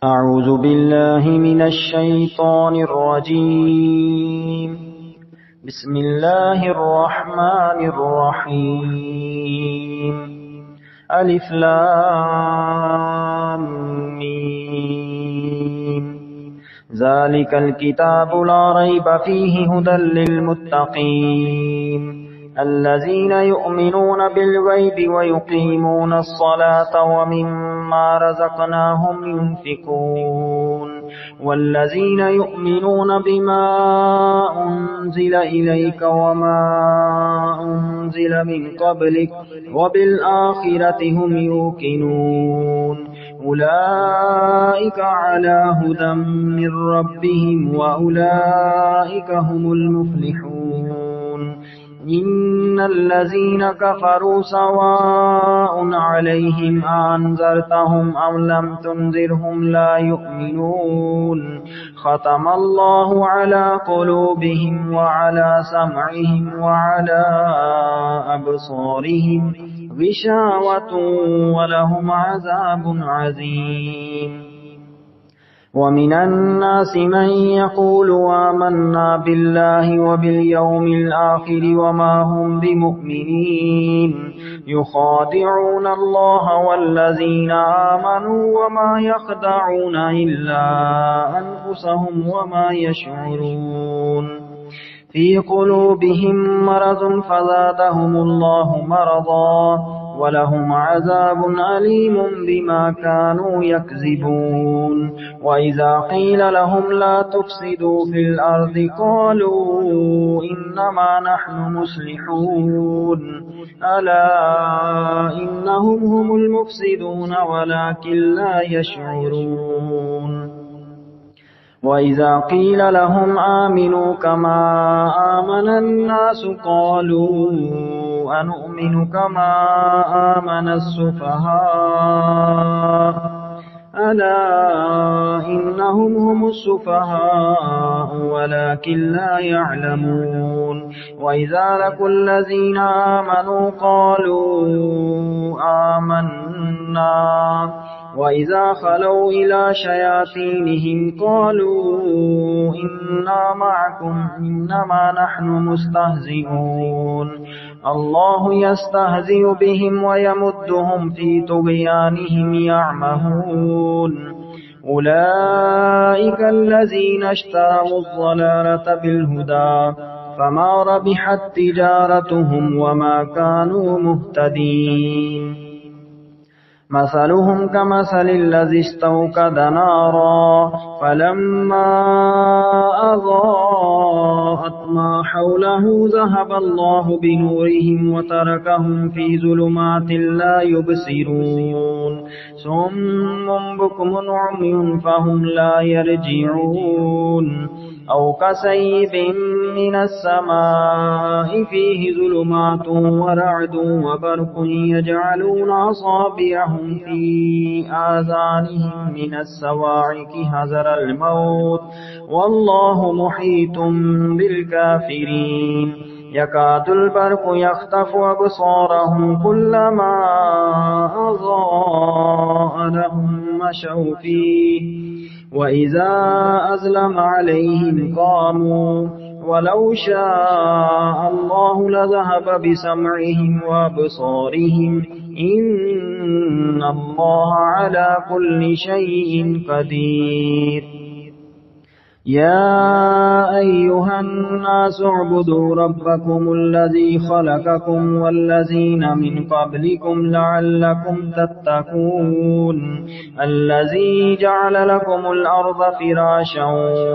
أعوذ بالله من الشيطان الرجيم. بسم الله الرحمن الرحيم. ألف لام ميم. ذلك الكتاب لا ريب فيه هدى للمتقين الذين يؤمنون بالغيب ويقيمون الصلاة ومما رزقناهم ينفقون والذين يؤمنون بما أنزل إليك وما أنزل من قبلك وبالآخرة هم يوقنون أولئك على هدى من ربهم وأولئك هم المفلحون. إن الذين كفروا سواء عليهم أنذرتهم أم لم تنذرهم لا يؤمنون ختم الله على قلوبهم وعلى سمعهم وعلى أبصارهم غشاوة ولهم عذاب عظيم. ومن الناس من يقول آمنا بالله وباليوم الآخر وما هم بمؤمنين يخادعون الله والذين آمنوا وما يخدعون إلا أنفسهم وما يشعرون. في قلوبهم مرض فزادهم الله مرضا ولهم عذاب أليم بما كانوا يكذبون. وإذا قيل لهم لا تفسدوا في الأرض قالوا إنما نحن مصلحون ألا إنهم هم المفسدون ولكن لا يشعرون. وإذا قيل لهم آمنوا كما آمن الناس قالوا أنؤمن كما آمن السفهاء ألا إنهم هم السفهاء ولكن لا يعلمون. وإذا لقوا الذين آمنوا قالوا آمنا وإذا خلوا إلى شياطينهم قالوا إنا معكم إنما نحن مستهزئون. الله يستهزئ بهم ويمدهم في طغيانهم يعمهون. أولئك الذين اشتروا الضلالة بالهدى فما ربحت تجارتهم وما كانوا مهتدين. مثلهم كمثل الذي استوقد نارا فلما أضاءت ما حوله ذهب الله بنورهم وتركهم في ظلمات لا يبصرون. صم بكم عمي فهم لا يرجعون. أو كصيب من السماء فيه ظلمات ورعد وبرق يجعلون أصابعهم في آذانهم من الصواعق حذر الموت والله محيط بالكافرين. يكاد البرق يخطف أبصارهم كلما أضاء لهم مشوا فيه وإذا أظلم عليهم قاموا ولو شاء الله لذهب بسمعهم وأبصارهم إن الله على كل شيء قدير. يا أيها الناس اعبدوا ربكم الذي خلقكم والذين من قبلكم لعلكم تتقون. الذي جعل لكم الأرض فراشا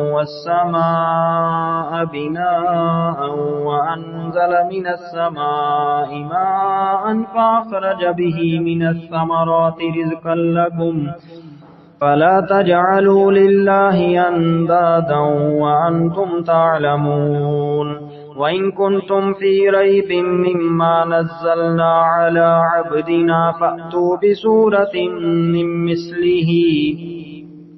والسماء بناء وأنزل من السماء ماء فأخرج به من الثمرات رزقا لكم فلا تجعلوا لله أندادا وأنتم تعلمون. وإن كنتم في ريب مما نزلنا على عبدنا فأتوا بسورة من مثله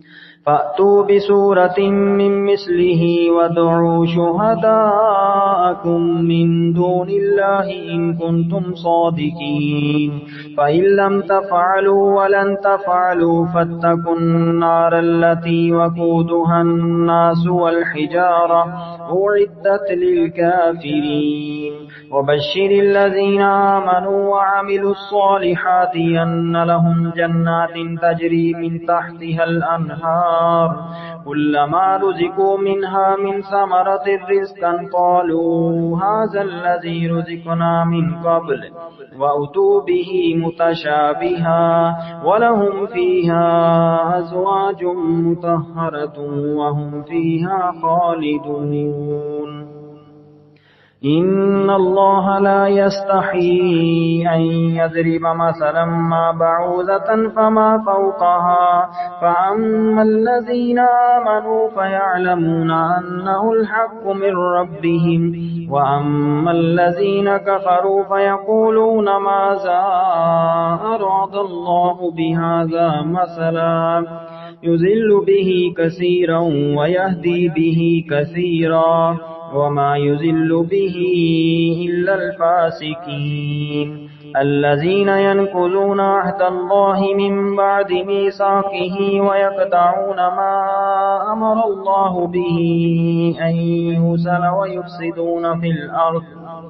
فأتوا بسورة من مثله وادعوا شهداءكم من دون الله إن كنتم صادقين فإن لم تفعلوا ولن تفعلوا فاتقوا النار التي وقودها الناس والحجارة أعدت للكافرين وبشر الذين آمنوا وعملوا الصالحات أن لهم جنات تجري من تحتها الأنهار كلما رزقوا منها من ثمرة رزقا قالوا هذا الذي رزقنا من قبل وأتوا به متشابها ولهم فيها أزواج مطهرة وهم فيها خالدون إن الله لا يستحيي أن يضرب مثلا ما بعوضة فما فوقها فأما الذين آمنوا فيعلمون أنه الحق من ربهم وأما الذين كفروا فيقولون ماذا أراد الله بهذا مثلا يضل به كثيرا ويهدي به كثيرا وما يضل به إلا الفاسقين الذين ينقضون عهد الله من بعد ميثاقه ويقطعون ما أمر الله به أن يوصل ويفسدون في الأرض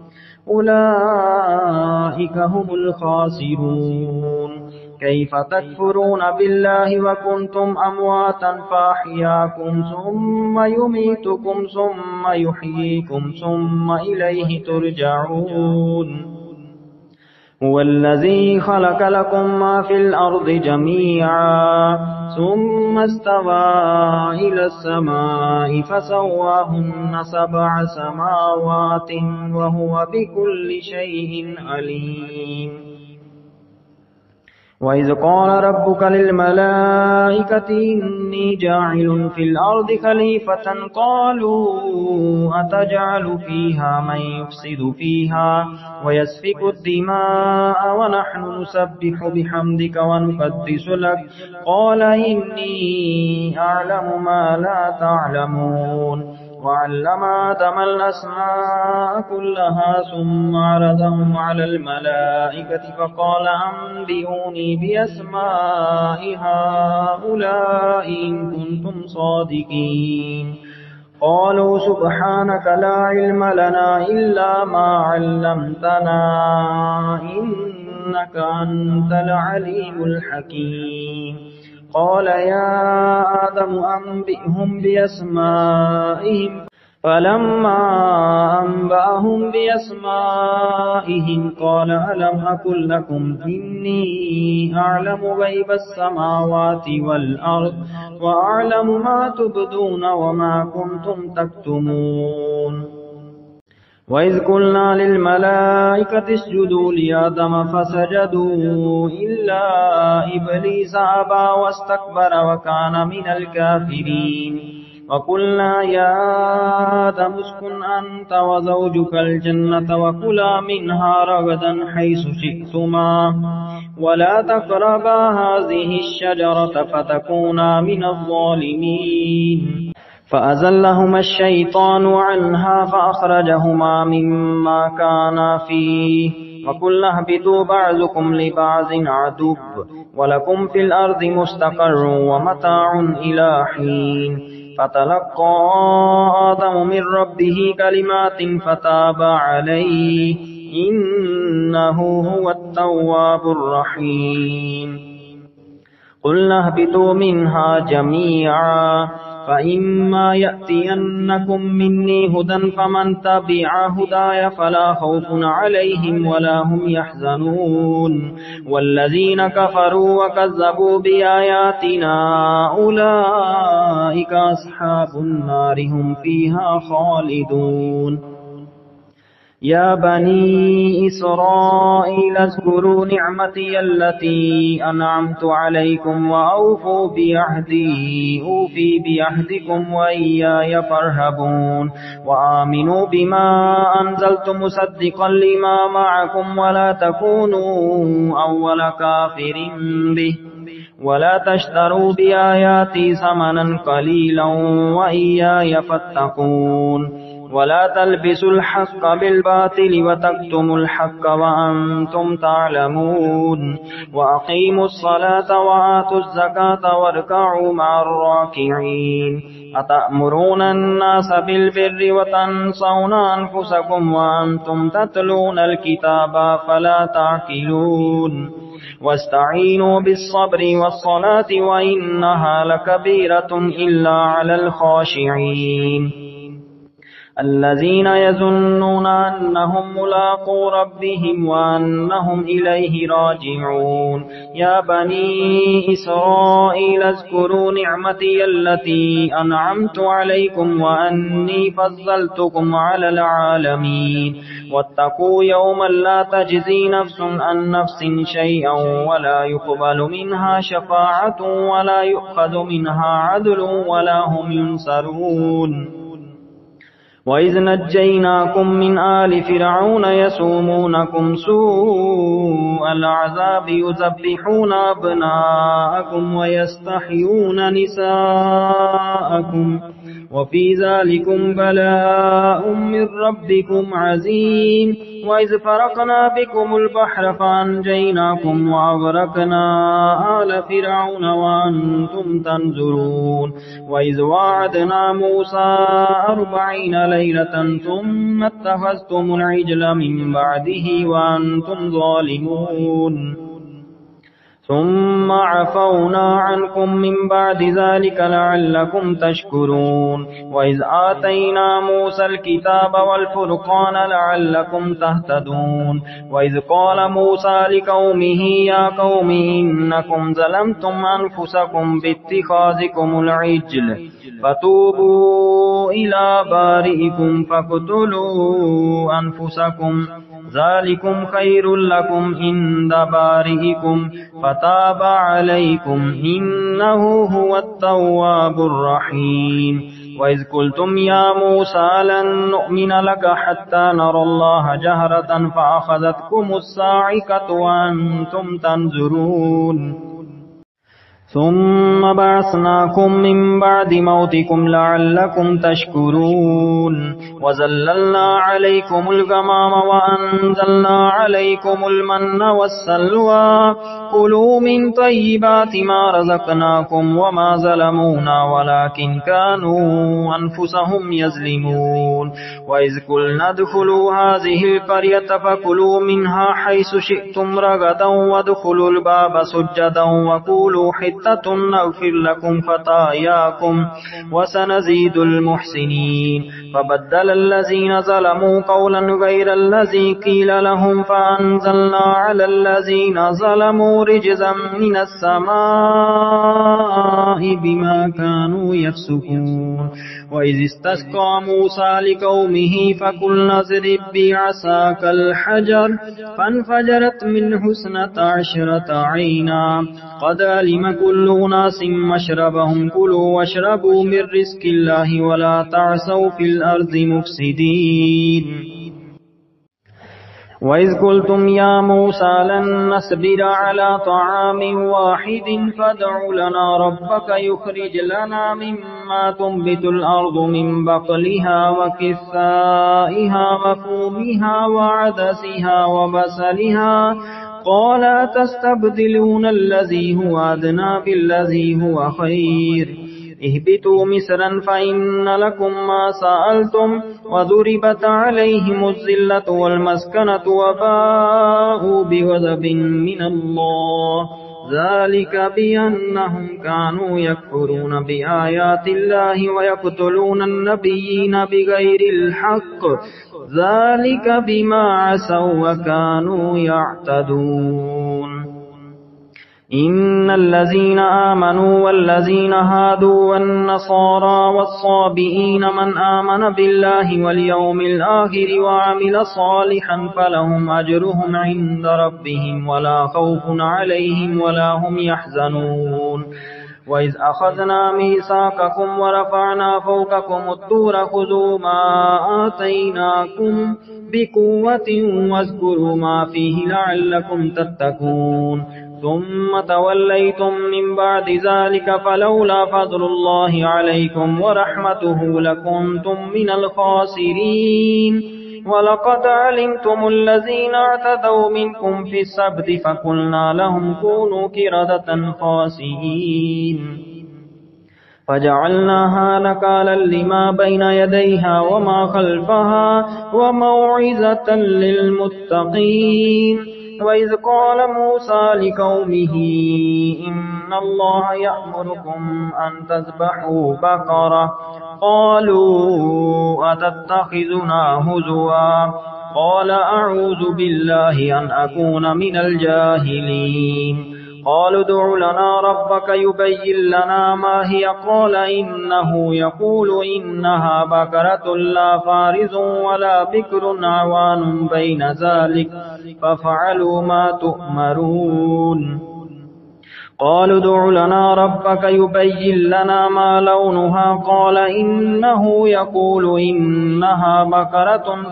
أولئك هم الخاسرون كيف تكفرون بالله وكنتم أمواتا فأحياكم ثم يميتكم ثم يحييكم ثم إليه ترجعون هو الذي خلق لكم ما في الأرض جميعا ثم استوى إلى السماء فسواهن 7 سماوات وهو بكل شيء عليم وإذ قال ربك للملائكة إني جاعل في الأرض خليفة قالوا أتجعل فيها من يفسد فيها ويسفك الدماء ونحن نسبح بحمدك ونقدس لك قال إني أعلم ما لا تعلمون وعلم آدم الأسماء كلها ثم عرضهم على الملائكة فقال أنبئوني بأسماء هؤلاء إن كنتم صادقين قالوا سبحانك لا علم لنا إلا ما علمتنا إنك أنت العليم الحكيم قال يا آدم أنبئهم بأسمائهم فلما أنبأهم بأسمائهم قال ألم أقل لكم إني أعلم غيب السماوات والأرض وأعلم ما تبدون وما كنتم تكتمون وإذ قلنا للملائكة اسجدوا لآدم فسجدوا إلا إبليس أبى واستكبر وكان من الكافرين وقلنا يا آدم اسكن أنت وزوجك الجنة وكلا منها رغدا حيث شئتما ولا تقربا هذه الشجرة فتكونا من الظالمين فأزلهما الشيطان عنها فأخرجهما مما كانا فيه وقلنا اهبطوا بعضكم لبعض عدو ولكم في الأرض مستقر ومتاع إلى حين فتلقى آدم من ربه كلمات فتاب عليه إنه هو التواب الرحيم قلنا اهبطوا منها جميعا فإما يأتينكم مني هدى فمن تبع هداي فلا خوف عليهم ولا هم يحزنون والذين كفروا وكذبوا بآياتنا أولئك أصحاب النار هم فيها خالدون يا بني إسرائيل اذكروا نعمتي التي أنعمت عليكم وأوفوا بعهدي أوفي بعهدكم وإياي فارهبون وآمنوا بما أنزلت مصدقا لما معكم ولا تكونوا أول كافر به ولا تشتروا بآياتي ثمنا قليلا وإياي فاتقون ولا تلبسوا الحق بالباطل وتكتموا الحق وأنتم تعلمون وأقيموا الصلاة وآتوا الزكاة واركعوا مع الراكعين أتأمرون الناس بالبر وتنسون أنفسكم وأنتم تتلون الكتاب فلا تعقلون واستعينوا بالصبر والصلاة وإنها لكبيرة إلا على الخاشعين الذين يظنون أنهم ملاقو ربهم وأنهم إليه راجعون يا بني إسرائيل اذكروا نعمتي التي أنعمت عليكم وأني فضلتكم على العالمين واتقوا يوما لا تجزي نفس عن نفس شيئا ولا يقبل منها شفاعة ولا يؤخذ منها عدل ولا هم ينصرون وإذ نجيناكم من آل فرعون يسومونكم سوء العذاب يذبحون أبناءكم ويستحيون نساءكم وفي ذلكم بلاء من ربكم عظيم وإذ فرقنا بكم البحر فأنجيناكم وأغرقنا آل فرعون وأنتم تنظرون وإذ وعدنا موسى 40 ليلة ثم اتخذتم العجل من بعده وأنتم ظالمون ثم عفونا عنكم من بعد ذلك لعلكم تشكرون وإذ آتينا موسى الكتاب والفرقان لعلكم تهتدون وإذ قال موسى لقومه يا قوم إنكم ظلمتم أنفسكم باتخاذكم العجل فتوبوا إلى بارئكم فاقتلوا أنفسكم ذلكم خير لكم عند بارئكم فتاب عليكم إنه هو التواب الرحيم وإذ قلتم يا موسى لن نؤمن لك حتى نرى الله جهرة فأخذتكم الصاعقة وأنتم تنظرون ثم بعثناكم من بعد موتكم لعلكم تشكرون وظللنا عليكم الغمام وأنزلنا عليكم المن والسلوى كلوا من طيبات ما رزقناكم وما ظلمونا ولكن كانوا أنفسهم يظلمون وإذ قلنا ادخلوا هذه القرية فكلوا منها حيث شئتم رغدا وادخلوا الباب سجدا وقولوا حتة نغفر لكم خطاياكم وسنزيد المحسنين فبدل الذين ظلموا قولا غير الذي قيل لهم فأنزلنا على الذين ظلموا رجزا من السماء بما كانوا يفسقون وإذ استسقى موسى لقومه فقلنا اضرب بعصاك الحجر فانفجرت منه 12 عينا قد علم كل أناس مشربهم كلوا واشربوا من رزق الله ولا تعثوا في الأرض مفسدين وإذ قلتم يا موسى لن نصبر على طعام واحد فادع لنا ربك يخرج لنا مما تنبت الأرض من بقلها وكثائها وفومها وعدسها وبصلها قال تستبدلون الذي هو أدنى بالذي هو خير اهبطوا مصرا فإن لكم ما سألتم وضربت عليهم الذلة والمسكنة وباءوا بغضب من الله ذلك بأنهم كانوا يكفرون بآيات الله ويقتلون النبيين بغير الحق ذلك بما عصوا وكانوا يعتدون إن الذين آمنوا والذين هادوا والنصارى والصابئين من آمن بالله واليوم الآخر وعمل صالحا فلهم أجرهم عند ربهم ولا خوف عليهم ولا هم يحزنون وإذ أخذنا ميثاقكم ورفعنا فوقكم الطور خذوا ما آتيناكم بقوة واذكروا ما فيه لعلكم تتقون ثم توليتم من بعد ذلك فلولا فضل الله عليكم ورحمته لكنتم من الخاسرين ولقد علمتم الذين اعتدوا منكم في السبت فقلنا لهم كونوا قردة خاسئين فجعلناها نكالا لما بين يديها وما خلفها وموعظة للمتقين وإذ قال موسى لقومه إن الله يأمركم أن تذبحوا بقرة قالوا أتتخذنا هزوا قال أعوذ بالله أن أكون من الجاهلين قالوا ادع لنا ربك يبين لنا ما هي قال إنه يقول إنها بقرة لا فارض ولا بكر عوان بين ذلك فافعلوا ما تؤمرون قالوا ادع لنا ربك يبين لنا ما لونها قال إنه يقول إنها بقرة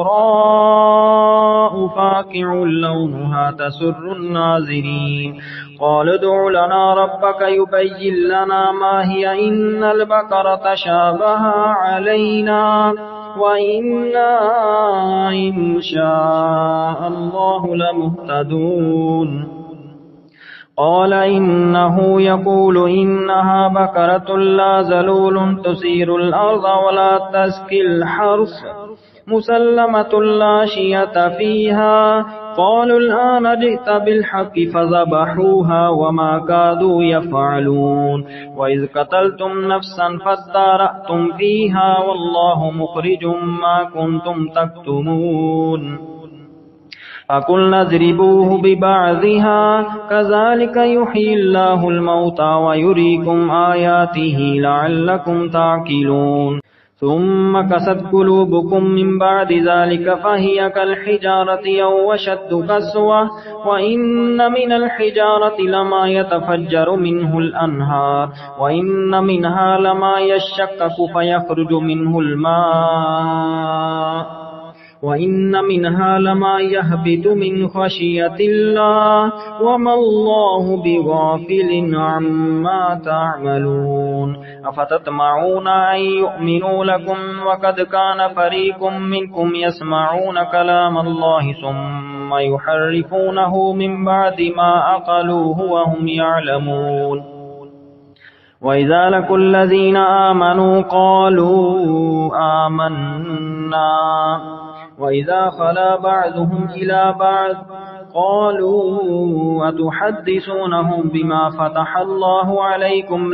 صفراء فاقع لونها تسر الناظرين قالوا ادع لنا ربك يبين لنا ما هي إن البقرة شابه علينا وإنا إن شاء الله لمهتدون قال إنه يقول إنها بقرة لا ذلول تثير الأرض ولا تسقي الحرث مسلمة لا شية فيها قالوا الآن جئت بالحق فذبحوها وما كادوا يفعلون وإذ قتلتم نفسا فادارأتم فيها والله مخرج ما كنتم تكتمون فقلنا اضربوه ببعضها كذلك يحيي الله الموتى ويريكم آياته لعلكم تعقلون ثم كست قلوبكم من بعد ذلك فهي كالحجارة أو أشد قسوة وإن من الحجارة لما يتفجر منه الأنهار وإن منها لما يشقق فيخرج منه الماء وإن منها لما يهبط من خشية الله وما الله بغافل عما تعملون أفتطمعون أن يؤمنوا لكم وقد كان فريق منكم يسمعون كلام الله ثم يحرفونه من بعد ما عقلوه وهم يعلمون وإذا لقوا الذين آمنوا قالوا آمنا وإذا خلا بعضهم إلى بعض قالوا أتحدثونهم بما فتح الله عليكم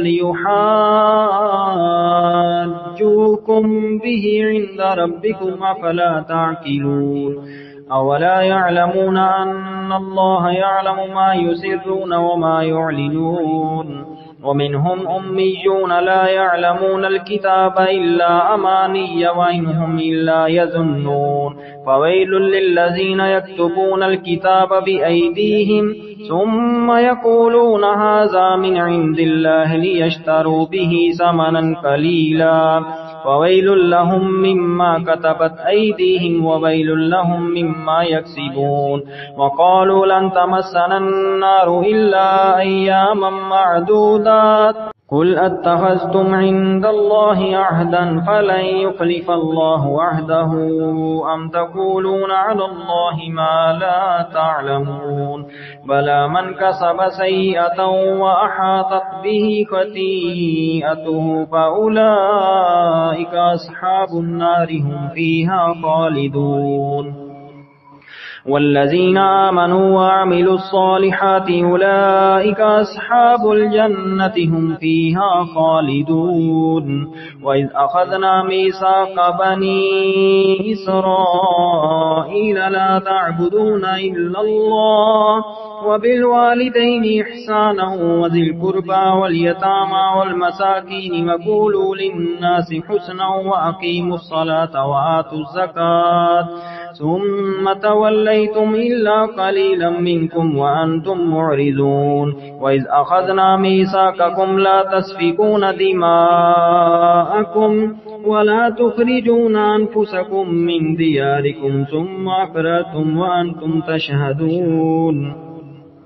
ليحاجوكم به عند ربكم أفلا تعقلون أولا يعلمون أن الله يعلم ما يسرون وما يعلنون ومنهم أميون لا يعلمون الكتاب إلا أماني وإنهم إلا يظنون فويل للذين يكتبون الكتاب بأيديهم ثم يقولون هذا من عند الله ليشتروا به ثمنا قليلا فويل لهم مما كتبت أيديهم وويل لهم مما يكسبون وقالوا لن تمسنا النار إلا أياما معدودات قل أتخذتم عند الله عهدا فلن يخلف الله عهده أم تقولون على الله ما لا تعلمون بلى من كسب سيئة وأحاطت به خطيئته فأولئك أصحاب النار هم فيها خالدون والذين آمنوا وعملوا الصالحات أولئك أصحاب الجنة هم فيها خالدون وإذ أخذنا ميثاق بني إسرائيل لا تعبدون إلا الله وبالوالدين إحسانا وذي القربى واليتامى والمساكين وقولوا للناس حسنا وأقيموا الصلاة وآتوا الزكاة ثم توليتم إلا قليلا منكم وأنتم معرضون وإذ أخذنا ميثاقكم لا تسفكون دماءكم ولا تخرجون أنفسكم من دياركم ثم أقررتم وأنتم تشهدون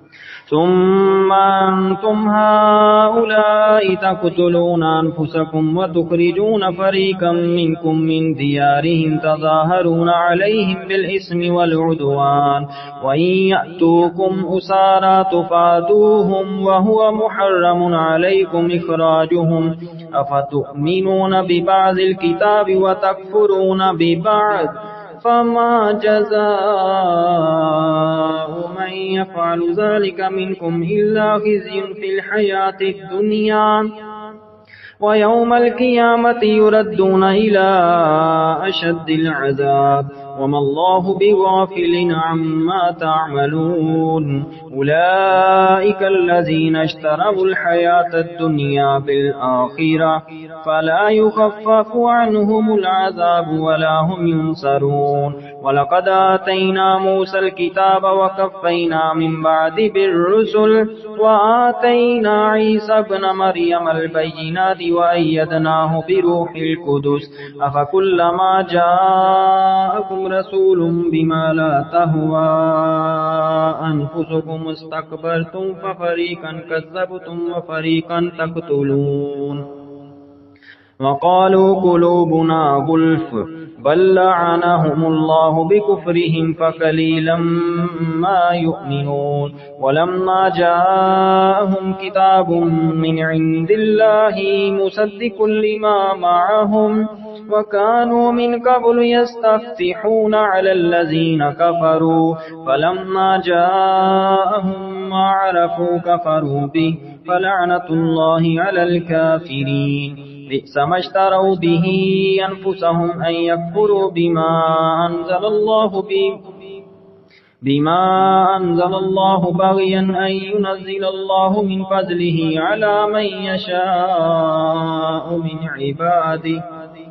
ثم أنتم هؤلاء تقتلون أنفسكم وتخرجون فريقا منكم من ديارهم تظاهرون عليهم بالإثم والعدوان وإن يأتوكم أسارى تفادوهم وهو محرم عليكم إخراجهم أفتؤمنون ببعض الكتاب وتكفرون ببعض فما جزاء من يفعل ذلك منكم إلا خزي في الحياة الدنيا ويوم القيامة يردون إلى أشد العذاب وما الله بغافل عما تعملون أولئك الذين اشتروا الحياة الدنيا بالآخرة فلا يخفف عنهم العذاب ولا هم ينصرون ولقد آتينا موسى الكتاب وكفينا من بعد بالرسل وآتينا عيسى ابن مريم البينات وأيدناه بروح القدس أفكلما جاءكم رسول بما لا تهوى أنفسكم استكبرتم ففريقا كذبتم وفريقا تقتلون وقالوا قلوبنا غلف بل لعنهم الله بكفرهم فقليلا ما يؤمنون ولما جاءهم كتاب من عند الله مصدق لما معهم وكانوا من قبل يستفتحون على الذين كفروا فلما جاءهم ما عرفوا كفروا به فلعنة الله على الكافرين بئس ما اشتروا به أنفسهم أن يكفروا بما أنزل الله بغيا أن ينزل الله من فضله على من يشاء من عباده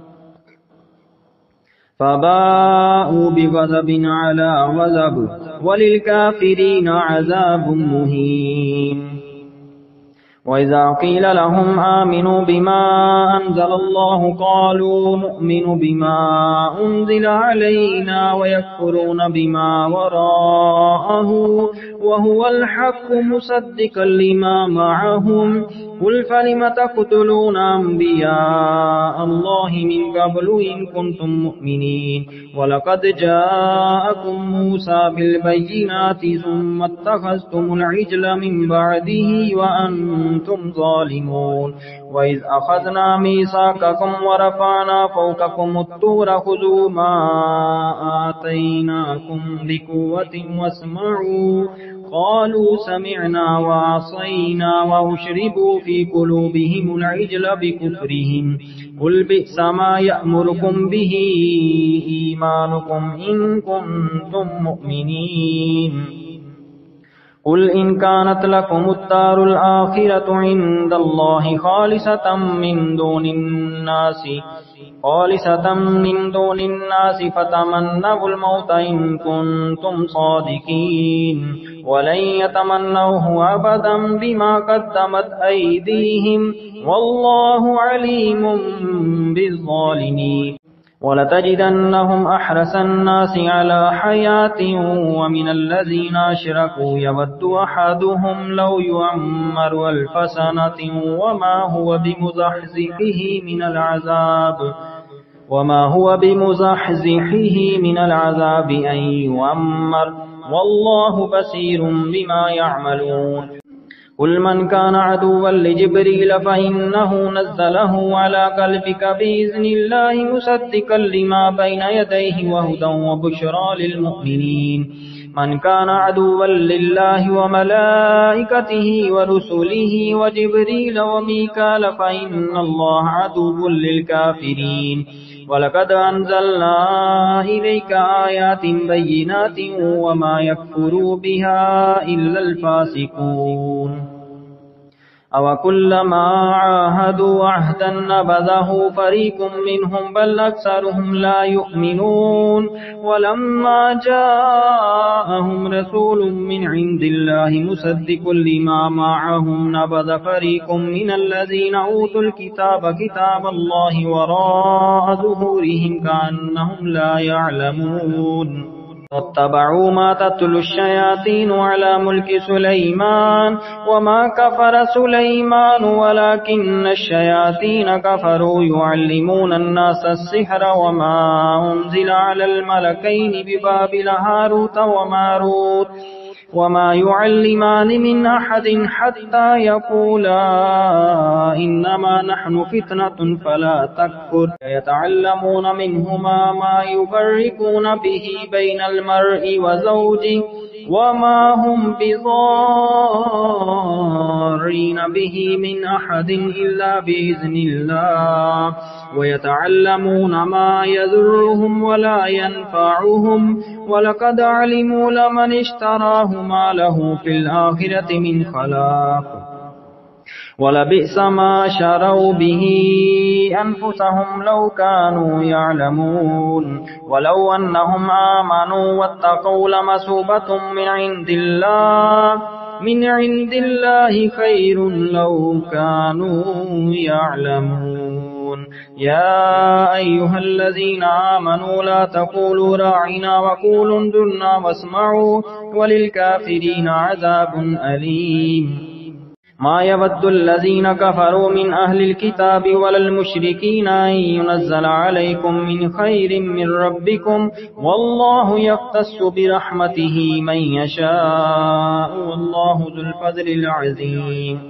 فباءوا بغضب على غضب وللكافرين عذاب مهين وإذا قيل لهم آمنوا بما أنزل الله قالوا نؤمن بما أنزل علينا ويكفرون بما وراءه وهو الحق مصدقا لما معهم قل فلم تقتلون أنبياء الله من قبل إن كنتم مؤمنين ولقد جاءكم موسى بالبينات ثم اتخذتم العجل من بعده وأنتم ظالمون وإذ أخذنا ميثاقكم ورفعنا فوقكم الطور خذوا ما آتيناكم بقوة واسمعوا قالوا سمعنا وعصينا وأشربوا في قلوبهم العجل بكفرهم قل بئس ما يأمركم به إيمانكم إن كنتم مؤمنين قل إن كانت لكم الدار الآخرة عند الله خالصة من دون الناس فتمنوا الموت إن كنتم صادقين ولن يتمنوه أبدا بما قدمت أيديهم والله عليم بالظالمين ولتجدنهم أحرص الناس على حياة ومن الذين أشركوا يود أحدهم لو يعمر 1000 سنة وما هو بمزحزحه من العذاب أن يعمر والله بصير بما يعملون قل من كان عدوا لجبريل فإنه نزله على قلبك بإذن الله مصدقا لما بين يديه وهدى وبشرى للمؤمنين من كان عدوا لله وملائكته ورسله وجبريل وميكال فإن الله عدو للكافرين ولقد أنزلنا إليك آيات بينات وما يكفر بها إلا الفاسقون أو كلما عاهدوا عهدا نبذه فريق منهم بل أكثرهم لا يؤمنون ولما جاءهم رسول من عند الله مصدق لما معهم نبذ فريق من الذين أوتوا الكتاب كتاب الله وراء ظهورهم كأنهم لا يعلمون واتبعوا ما تتلو الشياطين على ملك سليمان وما كفر سليمان ولكن الشياطين كفروا يعلمون الناس السحر وما أنزل على الملكين ببابل هاروت وماروت وما يعلمان من أحد حتى يقولا إنما نحن فتنة فلا تكفر يتعلمون منهما ما يفرقون به بين المرء وزوجه وما هم بضارين به من أحد إلا بإذن الله ويتعلمون ما يضرهم ولا ينفعهم ولقد علموا لمن اشتراه ما له في الآخرة من خلاق ولبئس ما شروا به أنفسهم لو كانوا يعلمون ولو أنهم آمنوا واتقوا لمثوبة من عند الله خير لو كانوا يعلمون يا أيها الذين آمنوا لا تقولوا راعنا وقولوا انظرنا واسمعوا وللكافرين عذاب أليم ما يود الذين كفروا من أهل الكتاب ولا المشركين أن ينزل عليكم من خير من ربكم والله يختص برحمته من يشاء والله ذو الفضل العظيم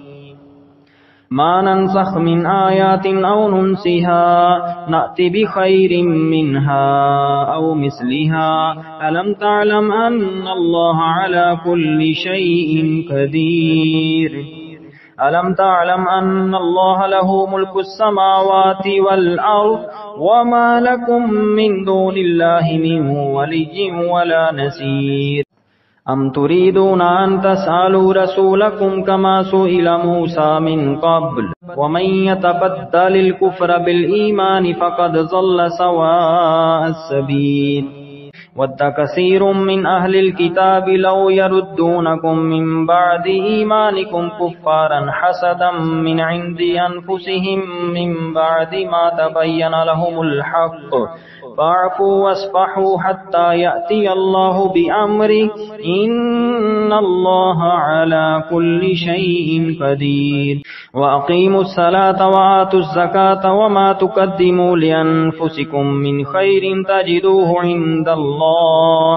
ما ننسخ من آيات أو ننسها نأتي بخير منها أو مثلها ألم تعلم أن الله على كل شيء قدير ألم تعلم أن الله له ملك السماوات والأرض وما لكم من دون الله من ولي ولا نصير أم تريدون أن تسألوا رسولكم كما سئل موسى من قبل ومن يتبدل الكفر بالإيمان فقد ضل سواء السبيل ود كثير من أهل الكتاب لو يردونكم من بعد إيمانكم كفارا حسدا من عند أنفسهم من بعد ما تبين لهم الحق فاعفوا واصفحوا حتى يأتي الله بأمره إن الله على كل شيء قدير وأقيموا الصلاة وآتوا الزكاة وما تقدموا لأنفسكم من خير تجدوه عند الله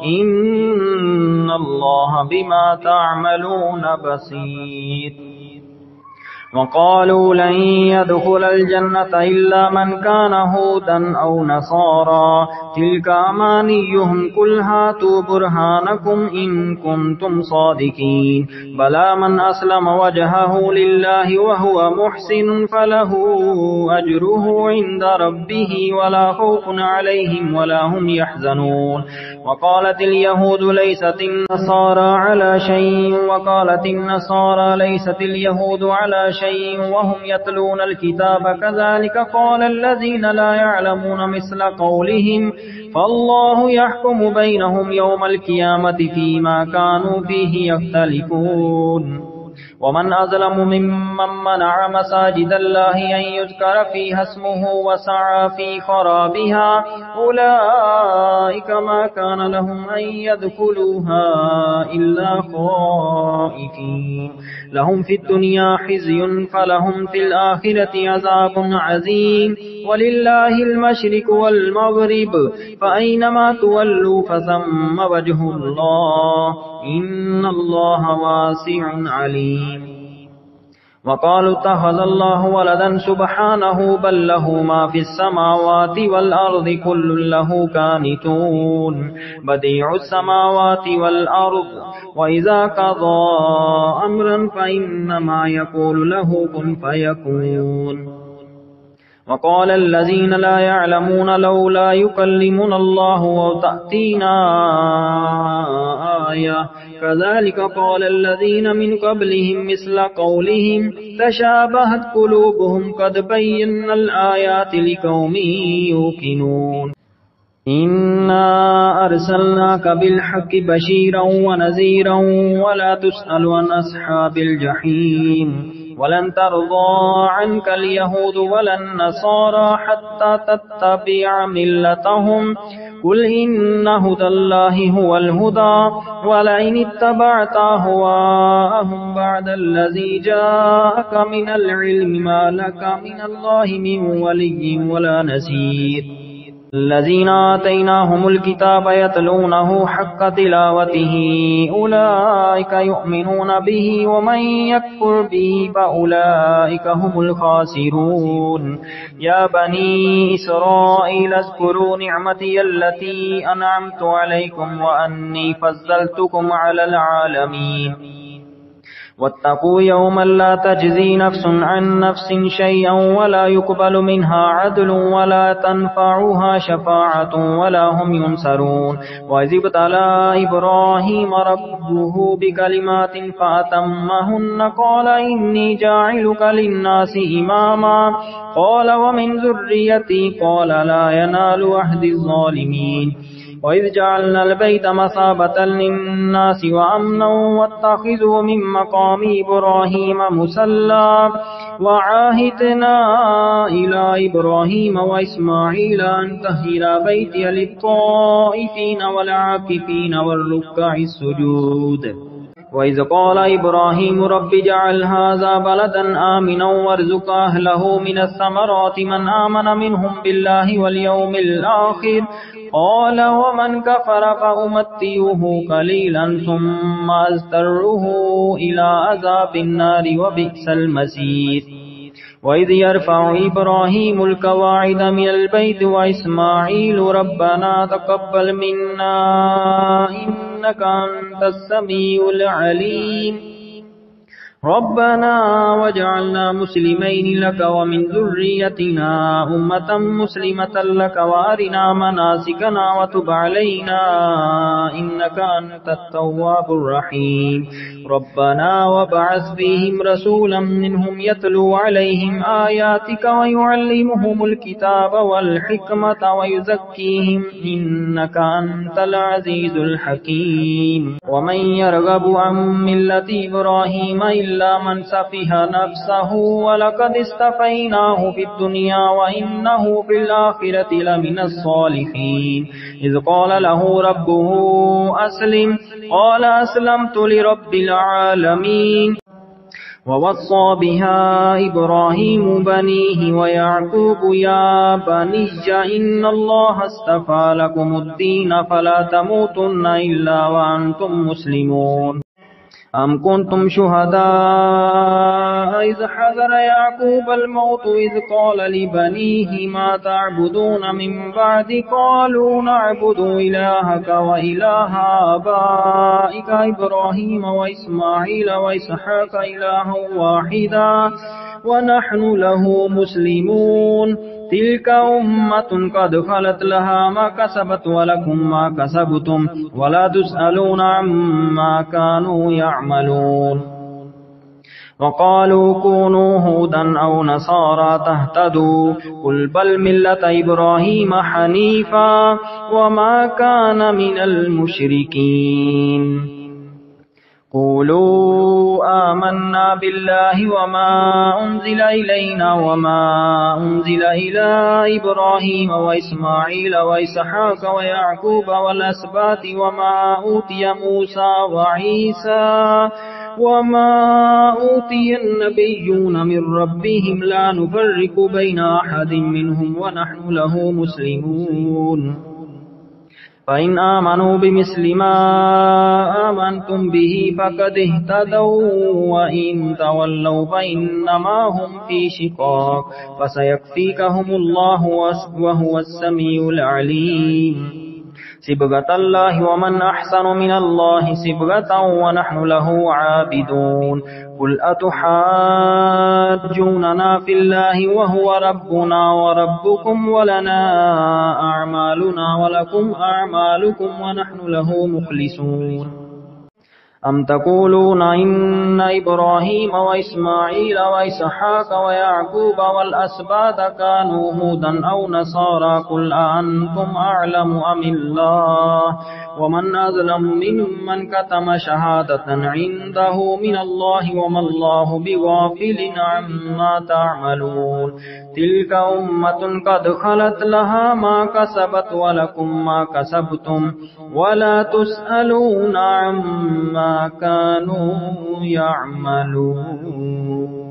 إن الله بما تعملون بصير وقالوا لن يدخل الجنة إلا من كان هودا أو نصارى تلك أمانيهم قل هاتوا برهانكم إن كنتم صادقين بلى من أسلم وجهه لله وهو محسن فله أجره عند ربه ولا خوف عليهم ولا هم يحزنون وقالت اليهود ليست النصارى على شيء وقالت النصارى ليست اليهود على شيء وهم يتلون الكتاب كذلك قال الذين لا يعلمون مثل قولهم فالله يحكم بينهم يوم القيامة فيما كانوا فيه يختلفون ومن أظلم ممن منع مساجد الله أن يذكر فيها اسمه وسعى في خرابها أولئك ما كان لهم أن يدخلوها إلا خائفين لهم في الدنيا خزي فلهم في الآخرة عذاب عظيم ولله المشرق والمغرب فأينما تولوا فثم وجه الله إن الله واسع عليم وقالوا اتخذ الله ولدا سبحانه بل له ما في السماوات والأرض كل له قانتون بديع السماوات والأرض وإذا قضى أمرا فإنما يقول له كن فيكون وقال الذين لا يعلمون لولا يكلمنا الله وتأتينا آية كذلك قال الذين من قبلهم مثل قولهم تشابهت قلوبهم قد بينا الآيات لقوم يوقنون إنا أرسلناك بالحق بشيرا ونذيرا ولا تسأل عن أصحاب الجحيم वलन तर्ज़ा अन्कल यहूद वलन नसारा हत्ता तत्तबिअ मिल्लतहुम कुल इन्ना हुदल्लाहि हुवल हुदा वलइन इत्तबअत अहवाअहुम बअदल्लज़ी जाअक मिनल इल्मि मा लक मिनल्लाहि मिन वलिय्यिन वला नसीर الذين آتيناهم الكتاب يتلونه حق تلاوته أولئك يؤمنون به ومن يكفر به فأولئك هم الخاسرون يا بني إسرائيل اذكروا نعمتي التي أنعمت عليكم وأني فضلتكم على العالمين واتقوا يوما لا تجزي نفس عن نفس شيئا ولا يقبل منها عدل ولا تنفعها شفاعة ولا هم ينصرون وإذ ابتلى إبراهيم ربه بكلمات فأتمهن قال إني جاعلك للناس إماما قال ومن ذريتي قال لا ينال عهد الظالمين وإذ جعلنا البيت مثابة للناس وأمنا واتخذوا من مقام إبراهيم مصلى وعاهدنا إلى إبراهيم وإسماعيل أن طهرا بيتي للطائفين والعاكفين والركع السجود وإذ قال إبراهيم رب اجعل هذا بلدا آمنا وارزق أهله من الثمرات من آمن منهم بالله واليوم الآخر قال ومن كفر فأمتعه قليلا ثم أضطره إلى عذاب النار وبئس المصير وإذ يرفع إبراهيم القواعد من البيت وإسماعيل ربنا تقبل منا إنك أنت السميع العليم ربنا واجعلنا مسلمين لك ومن ذريتنا أمة مسلمة لك وأرنا مناسكنا وتب علينا إنك أنت التواب الرحيم ربنا وابعث فيهم رسولا منهم يتلو عليهم آياتك ويعلمهم الكتاب والحكمة ويزكيهم إنك أنت العزيز الحكيم ومن يرغب عن ملة إبراهيم إلا من سفه نفسه ولقد استفيناه في الدنيا وإنه في الآخرة لمن الصالحين إذ قال له ربه أسلم قال أسلمت لرب العالمين ووصى بها إبراهيم بنيه ويعقوب يا بني إن الله اصطفى لكم الدين فلا تموتن إلا وأنتم مسلمون أم كنتم شهداء إذ حضر يعقوب الموت إذ قال لبنيه ما تعبدون من بعد قالوا نعبد إلهك وإله آبائك إبراهيم وإسماعيل وإسحاق إلها واحدا ونحن له مسلمون تلك أمة قد خلت لها ما كسبت ولكم ما كسبتم ولا تسألون عما كانوا يعملون وقالوا كونوا هودا أو نصارى تهتدوا قل بل ملة إبراهيم حنيفا وما كان من المشركين قولوا آمنا بالله وما أنزل إلينا وما أنزل إلى إبراهيم وإسماعيل وإسحاق ويعقوب والأسباط وما أوتي موسى وعيسى وما أوتي النبيون من ربهم لا نفرق بين أحد منهم ونحن له مسلمون فإن آمنوا بمثل ما آمنتم به فقد اهتدوا وإن تولوا فإنما هم في شقاق فسيكفيكهم الله وهو السميع العليم صبغة الله ومن أحسن من الله صبغة ونحن له عابدون قل أتحاجوننا في الله وهو ربنا وربكم ولنا أعمالنا ولكم أعمالكم ونحن له مخلصون أم تقولون إن إبراهيم وإسماعيل وإسحاق ويعقوب والأسباط كانوا هودا أو نصارى قل أأنتم أعلم أم الله ومن أظلم ممن كتم شهادة عنده من الله وما الله بغافل عما تعملون تلك أمة قد خلت لها ما كسبت ولكم ما كسبتم ولا تسألون عما كانوا يعملون.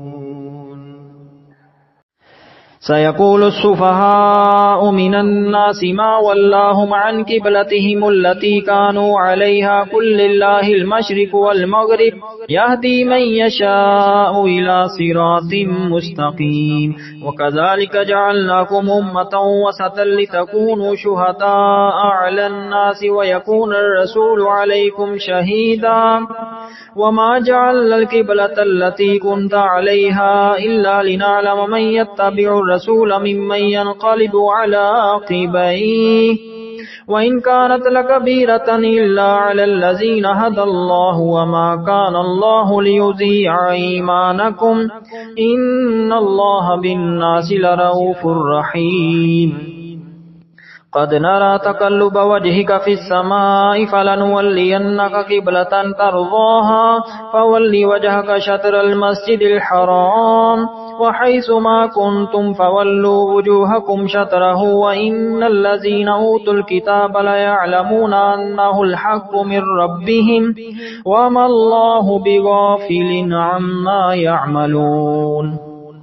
سيقول السفهاء من الناس ما ولاهم عن قبلتهم التي كانوا عليها قل لله المشرق والمغرب يهدي من يشاء إلى صراط مستقيم وكذلك جعلناكم أمة وسطا لتكونوا شهداء على الناس ويكون الرسول عليكم شهيدا وما جعلنا القبلة التي كنت عليها إلا لنعلم من يتبع الرسول ممن ينقلب على عقبيه وإن كانت لكبيرة إلا على الذين هدى الله وما كان الله ليضيع إيمانكم إن الله بالناس لرؤوف رحيم. قد نرى تقلب وجهك في السماء فلنولينك قبلة ترضاها فول وجهك شطر المسجد الحرام وحيث ما كنتم فولوا وجوهكم شطره وإن الذين أوتوا الكتاب ليعلمون أنه الحق من ربهم وما الله بغافل عما يعملون.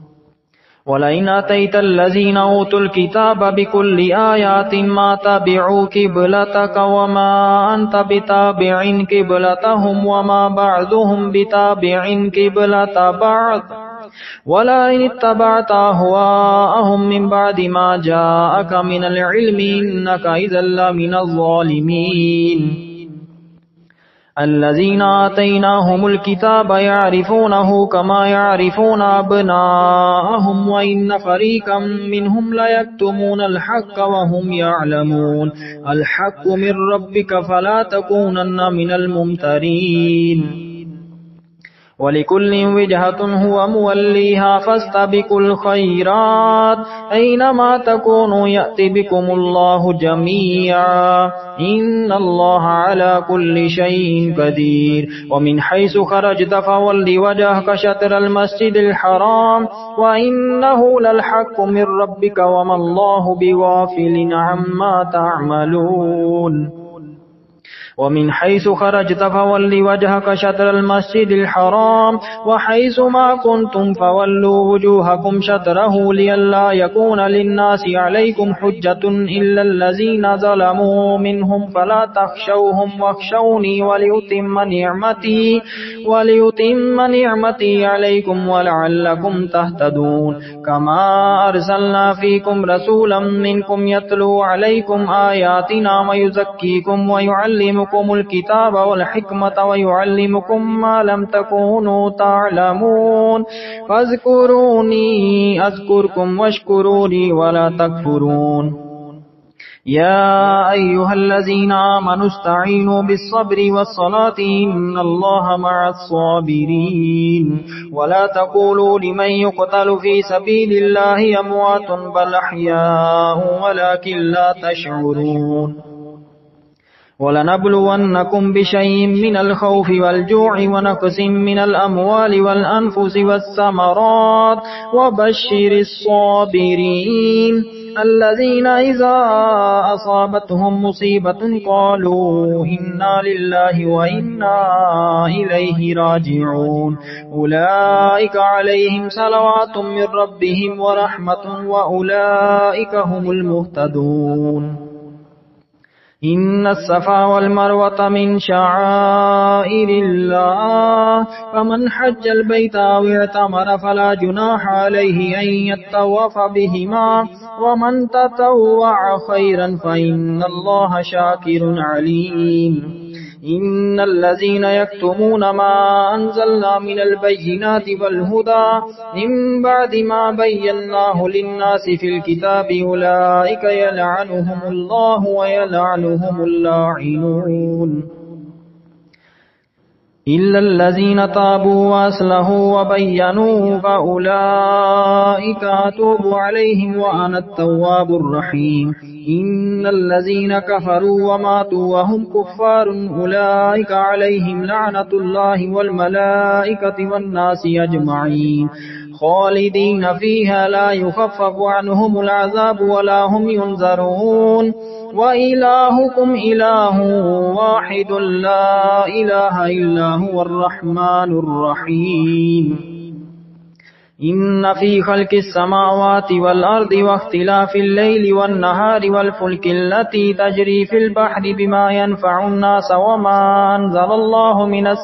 ولئن أتيت الذين أوتوا الكتاب بكل آيات ما تبعوا قبلتك وما أنت بتابع قبلتهم وما بعضهم بتابع قبلة بعض ولئن اتبعت أهواءهم من بعد ما جاءك من العلم إنك إذا لمن الظالمين. الذين آتيناهم الكتاب يعرفونه كما يعرفون أبناءهم وإن فريقا منهم ليكتمون الحق وهم يعلمون الحق من ربك فلا تكونن من الممترين. ولكل وجهة هو موليها فاستبقوا الخيرات أينما تكونوا يأتي بكم الله جميعا إن الله على كل شيء قدير. ومن حيث خرجت فول وجهك شطر المسجد الحرام وإنه للحق من ربك وما الله بغافل عما تعملون. ومن حيث خرجت فول وجهك شطر المسجد الحرام وحيث ما كنتم فولوا وجوهكم شطره لئلا يكون للناس عليكم حجة إلا الذين ظلموا منهم فلا تخشوهم واخشوني وليتم نعمتي عليكم ولعلكم تهتدون. كما أرسلنا فيكم رسولا منكم يتلو عليكم آياتنا ويزكيكم ويعلمكم الكتاب والحكمة ويعلمكم ما لم تكونوا تعلمون فاذكروني أذكركم واشكروا لي ولا تكفرون. يا أيها الذين آمنوا استعينوا بالصبر والصلاة إن الله مع الصابرين. ولا تقولوا لمن يقتل في سبيل الله أموات بل أحياء ولكن لا تشعرون. ولنبلونكم بشيء من الخوف والجوع ونقص من الأموال والأنفس والثمرات وبشر الصابرين الذين إذا أصابتهم مصيبة قالوا إنا لله وإنا إليه راجعون أولئك عليهم صلوات من ربهم ورحمة وأولئك هم المهتدون. إن الصفا والمروة من شعائر الله فمن حج البيت أو اعتمر فلا جناح عليه أن يطوف بهما ومن تطوع خيرا فإن الله شاكر عليم. إن الذين يكتمون ما أنزلنا من البينات والهدى من بعد ما بيناه للناس في الكتاب أولئك يلعنهم الله ويلعنهم اللاعنون. إلا الذين تابوا وأصلحوا وبينوا فأولئك أتوب عليهم وأنا التواب الرحيم. إن الذين كفروا وماتوا وهم كفار أولئك عليهم لعنة الله والملائكة والناس أجمعين خالدين فيها لا يخفف عنهم العذاب ولا هم ينذرون. وإلهكم إله واحد لا إله إلا هو الرحمن الرحيم. إن في خلق السماوات والأرض واختلاف الليل والنهار والفلك التي تجري في البحر بما ينفع الناس وما أنزل الله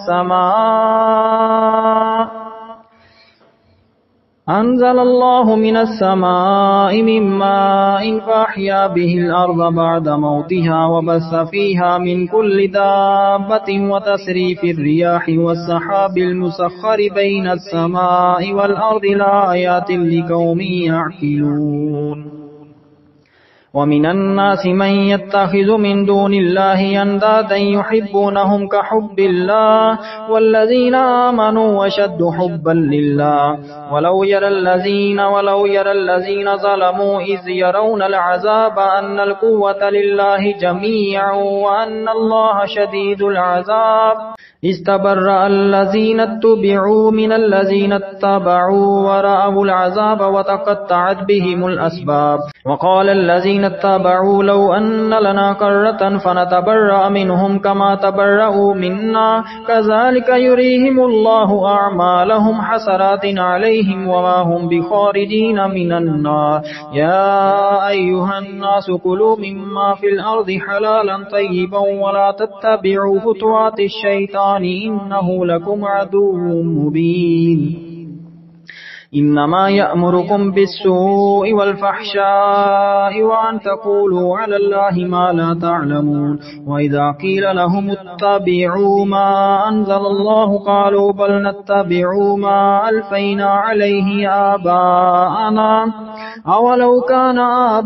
من السماء من ماء فأحيا به الأرض بعد موتها وبث فيها من كل دابة وتسريف الرياح والسحاب المسخر بين السماء والأرض لآيات لقوم يعقلون. ومن الناس من يتخذ من دون الله أندادا يحبونهم كحب الله والذين آمنوا وشد حبا لله. ولو يرى الذين ظلموا إذ يرون العذاب أن القوة لله جميعا وأن الله شديد العذاب. استبرأ الذين اتبعوا من الذين اتبعوا ورأوا العذاب وتقطعت بهم الأسباب. وقال الذين اتبعوا لو أن لنا كرة فنتبرأ منهم كما تبرأوا منا كذلك يريهم الله أعمالهم حسرات عليهم وما هم بخارجين من النار. يا أيها الناس كلوا مما في الأرض حلالا طيبا ولا تتبعوا خطوات الشيطان إنه لكم عدو مبين. إنما يأمركم بالسوء والفحشاء وأن تقولوا على الله ما لا تعلمون. وإذا قيل لهم اتبعوا ما أنزل الله قالوا بل نتبع ما ألفينا عليه آباءنا أولو كان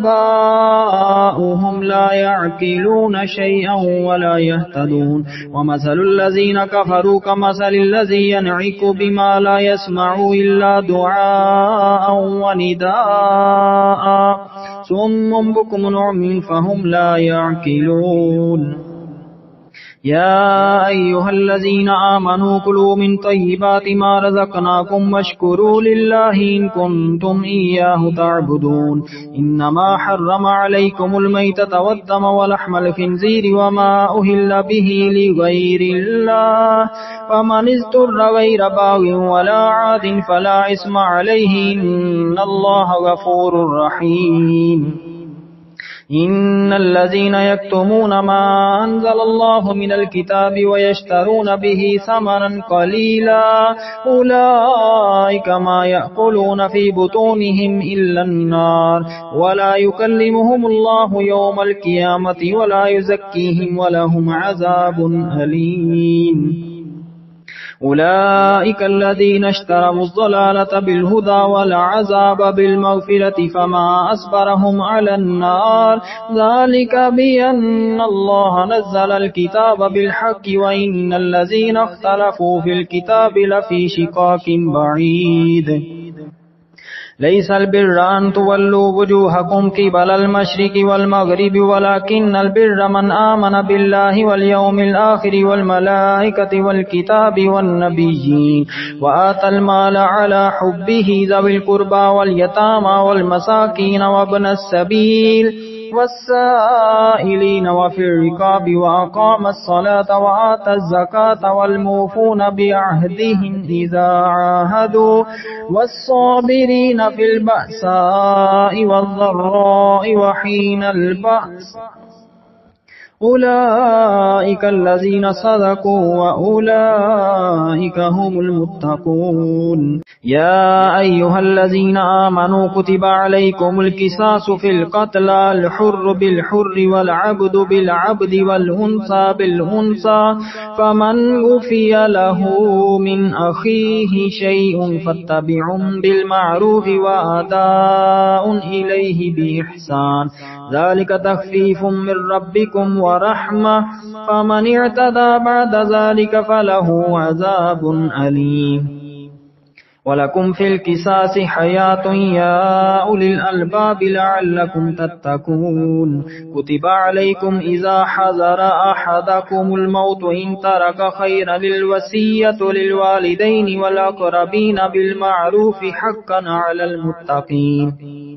آباؤهم لا يعقلون شيئا ولا يهتدون. ومثل الذين كفروا كمثل الذي ينعق بما لا يسمع إلا دعاء ونداء صم بكم عمي فهم لا يعقلون. يا أيها الذين آمنوا كلوا من طيبات ما رزقناكم واشكروا لله إن كنتم إياه تعبدون. إنما حرم عليكم الميتة والدم ولحم الخنزير وما أهل به لغير الله فمن اضطر غير باغ ولا عاد فلا إثم عليه إن الله غفور رحيم. إن الذين يكتمون ما أنزل الله من الكتاب ويشترون به ثمنا قليلا أولئك ما يأكلون في بطونهم إلا النار ولا يكلمهم الله يوم القيامة ولا يزكيهم ولهم عذاب أليم. أولئك الذين اشتروا الضلالة بالهدى والعذاب بالمغفرة فما أصبرهم على النار ذلك بأن الله نزل الكتاب بالحق وإن الذين اختلفوا في الكتاب لفي شقاق بعيد. ليس البر أن تولوا وجوهكم قبل المشرق والمغرب ولكن البر من آمن بالله واليوم الآخر والملائكة والكتاب والنبيين وآتى المال على حبه ذوي القربى واليتامى والمساكين وابن السبيل والسائلين وفي الرقاب وأقام الصلاة وآتى الزكاة والموفون بعهدهم إذا عاهدوا والصابرين في البأساء والضراء وحين البأس أولئك الذين صدقوا وأولئك هم المتقون. يا أيها الذين آمنوا كتب عليكم القصاص في القتلى الحر بالحر والعبد بالعبد والأنثى بالأنثى فمن عفي له من أخيه شيء فاتبع بالمعروف وأداء إليه بإحسان ذلك تخفيف من ربكم ورحمة فمن اعتدى بعد ذلك فله عذاب أليم. ولكم في القصاص حياة يا أولي الألباب لعلكم تتقون. كتب عليكم إذا حضر أحدكم الموت إن ترك خيرا للوصية للوالدين والأقربين بالمعروف حقا على المتقين.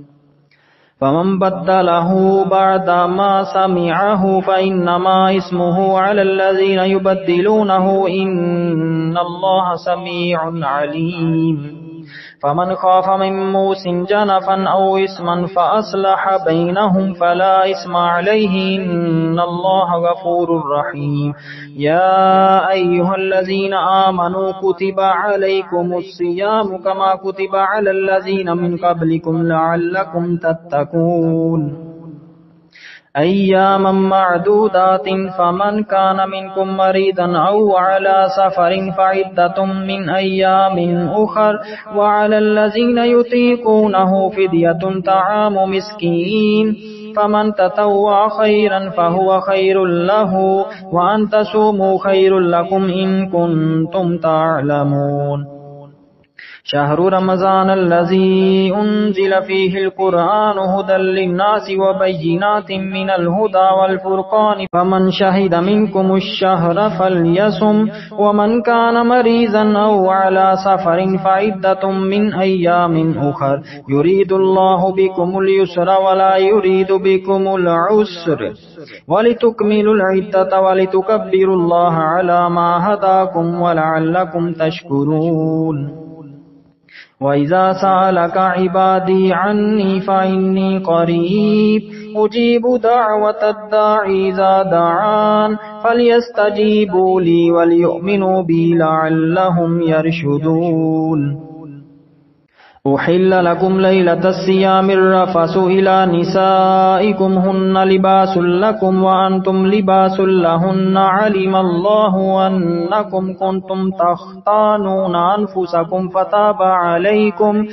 فمن بدله بعد ما سمعه فإنما اسمه على الذين يبدلونه إن الله سميع عليم. فمن خاف من موص جنفا أو إثما فأصلح بينهم فلا إثم عليه إن الله غفور رحيم. يا أيها الذين آمنوا كتب عليكم الصيام كما كتب على الذين من قبلكم لعلكم تتقون. أياما معدودات فمن كان منكم مريضا أو على سفر فعدة من أيام أخر وعلى الذين يطيقونه فدية طعام مسكين فمن تطوع خيرا فهو خير له وأن تصوموا خير لكم إن كنتم تعلمون. شهر رمضان الذي أنزل فيه القرآن هدى للناس وبينات من الهدى والفرقان فمن شهد منكم الشهر فليصم ومن كان مريضا أو على سفر فعدة من أيام أخر يريد الله بكم اليسر ولا يريد بكم العسر ولتكملوا العدة ولتكبروا الله على ما هداكم ولعلكم تشكرون. وإذا سألك عبادي عني فإني قريب أجيب دعوة الداعي إذا دعان فليستجيبوا لي وليؤمنوا بي لعلهم يرشدون. أحل لكم ليلة الصيام الرفث إلى نسائكم هن لباس لكم وأنتم لباس لهن علم الله أنكم كنتم تختانون أنفسكم فتاب عليكم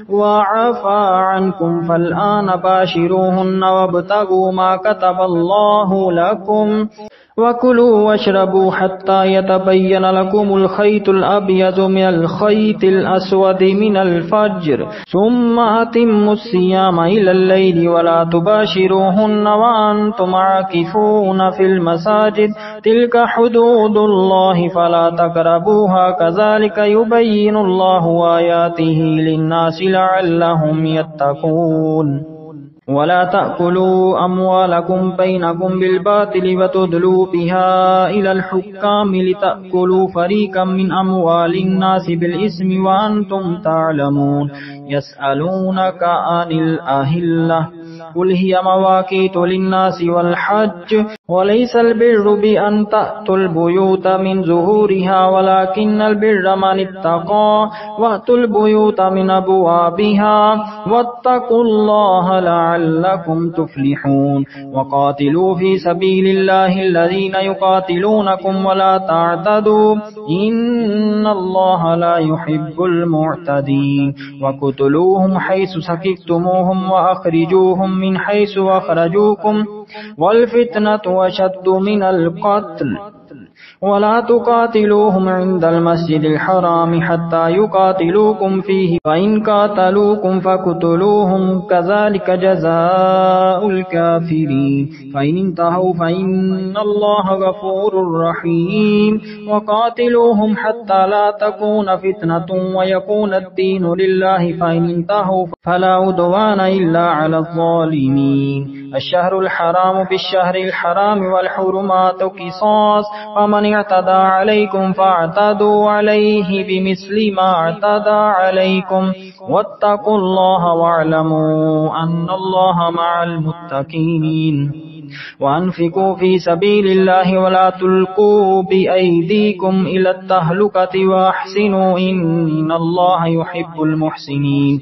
وعفى عنكم فالآن باشروهن وابتغوا ما كتب الله لكم وكلوا واشربوا حتى يتبين لكم الخيط الأبيض من الخيط الأسود من الفجر ثم أتموا الصيام إلى الليل ولا تباشروهن وأنتم عاكفون في المساجد تلك حدود الله فلا تقربوها كذلك يبين الله آياته للناس لعلهم يتقون. ولا تأكلوا أموالكم بينكم بالباطل وتدلوا بها إلى الحكام لتأكلوا فريقا من أموال الناس بالإثم وأنتم تعلمون. يسألونك عن الأهلة قل هي مواقيت للناس والحج وليس البر بأن تأتوا البيوت من ظهورها ولكن البر من اتقى وأتوا البيوت من أبوابها واتقوا الله لعلكم تفلحون. وقاتلوا في سبيل الله الذين يقاتلونكم ولا تعتدوا إن الله لا يحب المعتدين. وقتلوهم حيث سكنتموهم وأخرجوهم من حيث أخرجوكم والفتنة أشد من القتل ولا تقاتلوهم عند المسجد الحرام حتى يقاتلوكم فيه فإن قاتلوكم فاقتلوهم كذلك جزاء الكافرين. فإن انتهوا فإن الله غفور رحيم. وقاتلوهم حتى لا تكون فتنة ويكون الدين لله فإن انتهوا فلا عدوان إلا على الظالمين. الشهر الحرام بالشهر الحرام والحرمات قصاص ومن اعتدى عليكم فاعتدوا عليه بمثل ما اعتدى عليكم واتقوا الله واعلموا أن الله مع المتقين. وأنفقوا في سبيل الله ولا تلقوا بأيديكم إلى التهلكة وأحسنوا إن الله يحب المحسنين.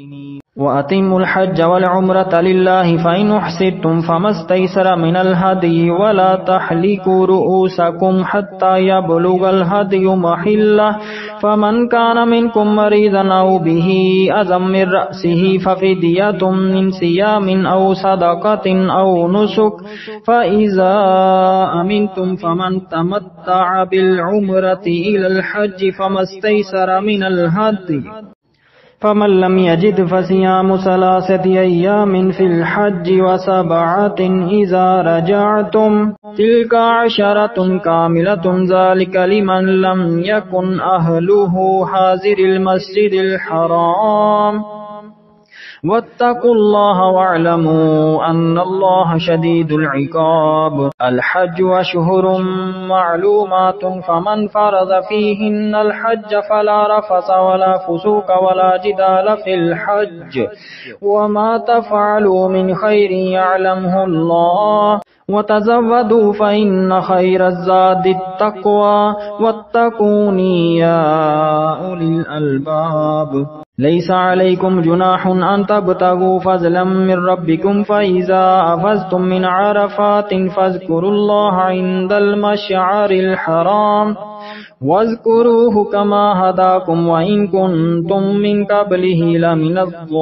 وأتموا الحج والعمرة لله فإن أحسنتم فما استيسر من الهدي ولا تحلقوا رؤوسكم حتى يبلغ الهدي محله فمن كان منكم مريضا أو به أذى من رأسه ففدية من صيام أو صدقة أو نسك فإذا أمنتم فمن تمتع بالعمرة إلى الحج فما استيسر من الهدي فمن لم يجد فصيام 3 أيام في الحج و7 إذا رجعتم تلك 10 كاملة ذلك لمن لم يكن أهله حاضر المسجد الحرام واتقوا الله واعلموا أن الله شديد العقاب الحج أشهر معلومات فمن فرض فيهن الحج فلا رفث ولا فسوق ولا جدال في الحج وما تفعلوا من خير يعلمه الله وتزودوا فإن خير الزاد التقوى واتقوني يا أولي الألباب ليس عليكم جناح أن تبتغوا فضلا من ربكم فإذا أفضتم من عرفات فاذكروا الله عند المشعر الحرام واذكروه كما هداكم وإن كنتم من قبله لمن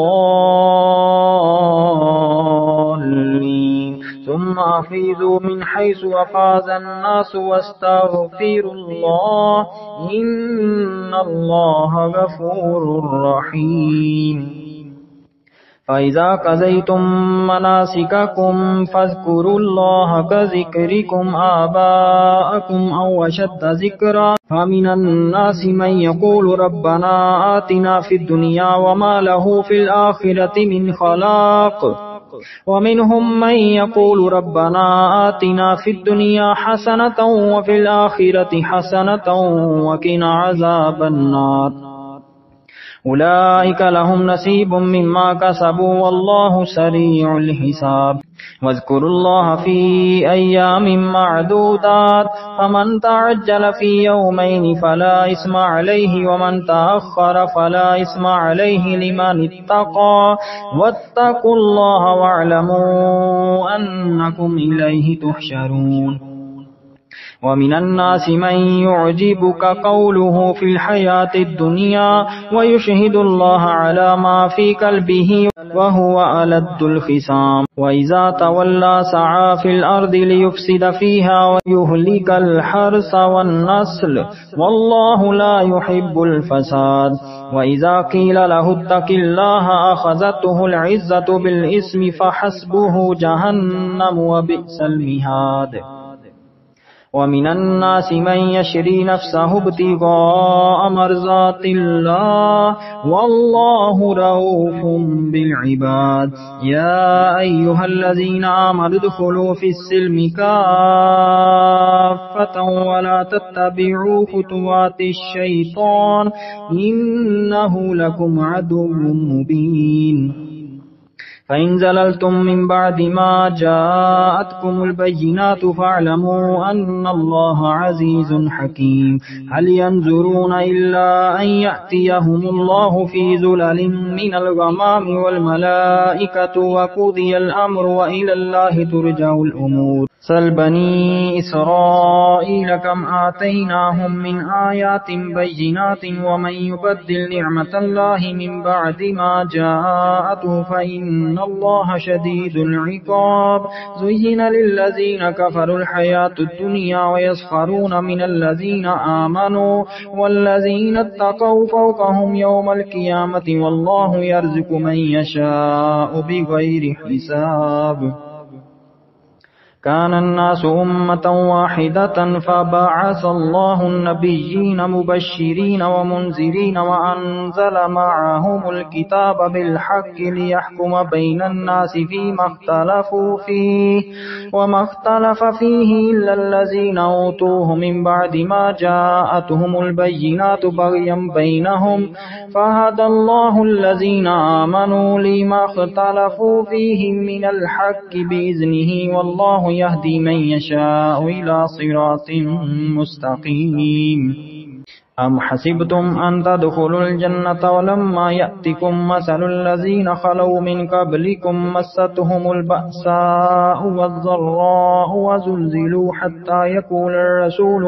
الضالين ثم أفيضوا من حيث أفاض الناس واستغفروا الله إن الله غفور رحيم فإذا قضيتم مناسككم فاذكروا الله كذكركم آباءكم أو أشد ذكرا فمن الناس من يقول ربنا آتنا في الدنيا وما له في الآخرة من خلاق ومنهم من يقول ربنا آتنا في الدنيا حسنة وفي الآخرة حسنة وقنا عذاب النار أولئك لهم نصيب مما كسبوا والله سريع الحساب واذكروا الله في أيام معدودات فمن تعجل في يومين فلا إثم عليه ومن تأخر فلا إثم عليه لمن اتقى واتقوا الله واعلموا أنكم إليه تحشرون ومن الناس من يعجبك قوله في الحياة الدنيا ويشهد الله على ما في قلبه وهو ألد الخصام وإذا تولى سعى في الأرض ليفسد فيها ويهلك الحرث والنسل والله لا يحب الفساد وإذا قيل له اتق الله أخذته العزة بالإثم فحسبه جهنم وبئس المهاد ومن الناس من يشري نفسه ابتغاء مرضات الله والله رؤوف بالعباد يا أيها الذين آمنوا ادخلوا في السلم كافة ولا تتبعوا خطوات الشيطان إنه لكم عدو مبين فإن زللتم من بعد ما جاءتكم البينات فاعلموا أن الله عزيز حكيم هل ينظرون إلا أن يأتيهم الله في ذلل من الغمام والملائكة وقضي الأمر وإلى الله ترجع الأمور سل بني إسرائيل كم آتيناهم من آيات بينات ومن يبدل نعمة الله من بعد ما جاءته فإن الله شديد العقاب زين للذين كفروا الحياة الدنيا ويسخرون من الذين آمنوا والذين اتقوا فوقهم يوم القيامة والله يرزق من يشاء بغير حساب كان الناس أمة واحدة فبعث الله النبيين مبشرين ومنذرين وأنزل معهم الكتاب بالحق ليحكم بين الناس فيما اختلفوا فيه وما اختلف فيه إلا الذين أوتوه من بعد ما جاءتهم البينات بغيا بينهم فهدى الله الذين آمنوا لما اختلفوا فيه من الحق بإذنه والله يهدي من يشاء إلى صراط مستقيم أم حسبتم أن تدخلوا الجنة ولما يأتكم مثل الذين خلوا من قبلكم مستهم البأساء والضراء وزلزلوا حتى يقول الرسول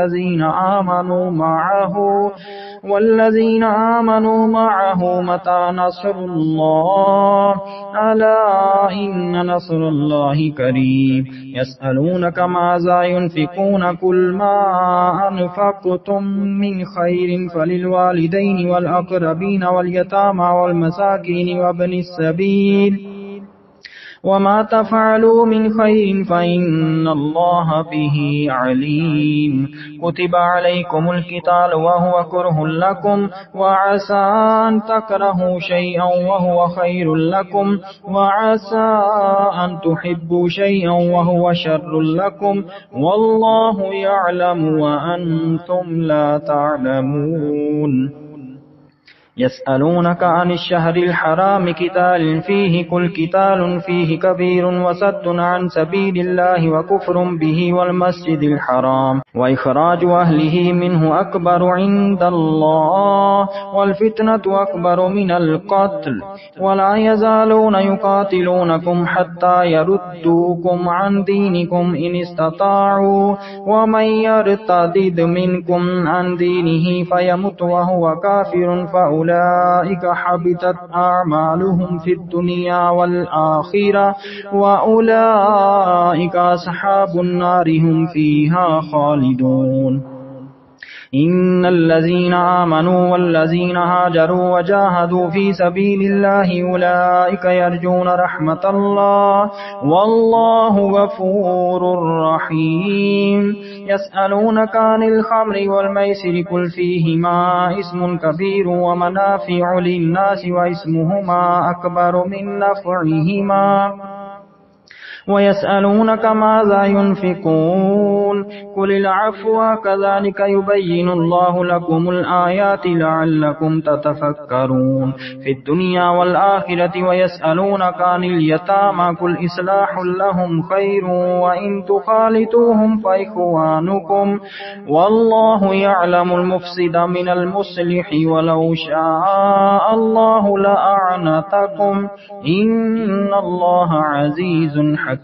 والذين آمنوا معه متى نصر الله ألا إن نصر الله قريب يسألونك ماذا ينفقون قل ما أنفقتم من خير فللوالدين والأقربين واليتامى والمساكين وابن السبيل وما تفعلوا من خير فإن الله به عليم كتب عليكم القتال وهو كره لكم وعسى أن تكرهوا شيئا وهو خير لكم وعسى أن تحبوا شيئا وهو شر لكم والله يعلم وأنتم لا تعلمون يسألونك عن الشهر الحرام قتال فيه قل قتال فيه كبير وصد عن سبيل الله وكفر به والمسجد الحرام وإخراج أهله منه أكبر عند الله والفتنة أكبر من القتل ولا يزالون يقاتلونكم حتى يردوكم عن دينكم إن استطاعوا ومن يرتد منكم عن دينه فيمت وهو كافر فأولئك حبطت أعمالهم في الدنيا والآخرة وأولئك أصحاب النار هم فيها خالدون إن الذين آمنوا والذين هاجروا وجاهدوا في سبيل الله أولئك يرجون رحمة الله والله غفور رحيم يسألونك عن الخمر والميسر قل فيهما اسم كبير ومنافع للناس واسمهما أكبر من نفعهما ويسألونك ماذا ينفقون قل العفو كذلك يبين الله لكم الآيات لعلكم تتفكرون في الدنيا والآخرة ويسألونك عن اليتامى قل إصلاح لهم خير وإن تخالطوهم فإخوانكم والله يعلم المفسد من المصلح ولو شاء الله لأعنتكم إن الله عزيز حكيم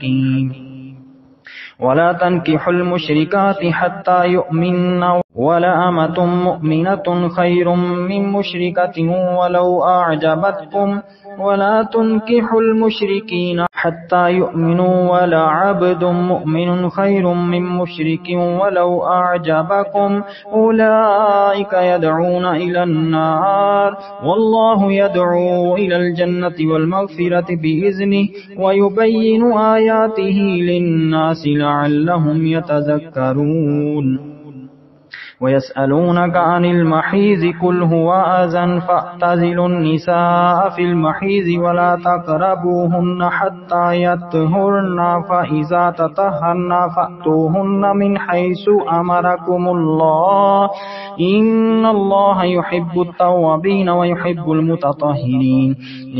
ولا تنكحوا المشركات حتى يؤمنن ولأمة مؤمنة خير من مشركة ولو أعجبتكم ولا تنكحوا المشركين حتى يؤمنوا ولعبد مؤمن خير من مشرك ولو أعجبكم أولئك يدعون إلى النار والله يدعو إلى الجنة والمغفرة بإذنه ويبين آياته للناس لعلهم يتذكرون ويسألونك عن المحيض قل هو أذى فاعتزلوا النساء في المحيض ولا تقربوهن حتى يطهرن فإذا تطهرن فأتوهن من حيث أمركم الله إن الله يحب التوابين ويحب المتطهرين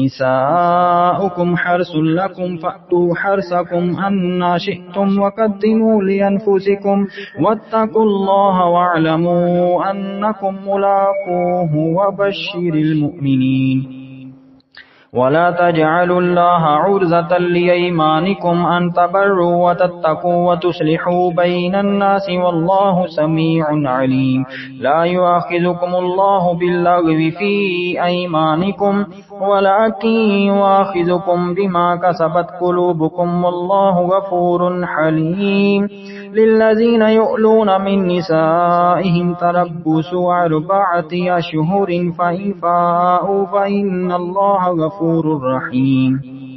نساؤكم حرث لكم فأتوا حرثكم أن شئتم وقدموا لأنفسكم واتقوا الله واعلموا أنكم ملاقوه وبشر المؤمنين ولا تجعلوا الله عرضة لأيمانكم أن تبروا وتتقوا وتصلحوا بين الناس والله سميع عليم لا يؤاخذكم الله باللغو في أيمانكم ولكن يؤاخذكم بما كسبت قلوبكم والله غفور حليم للذين يؤلون من نسائهم تربص 4 أشهر فإن فاءوا فإن الله غفور رحيم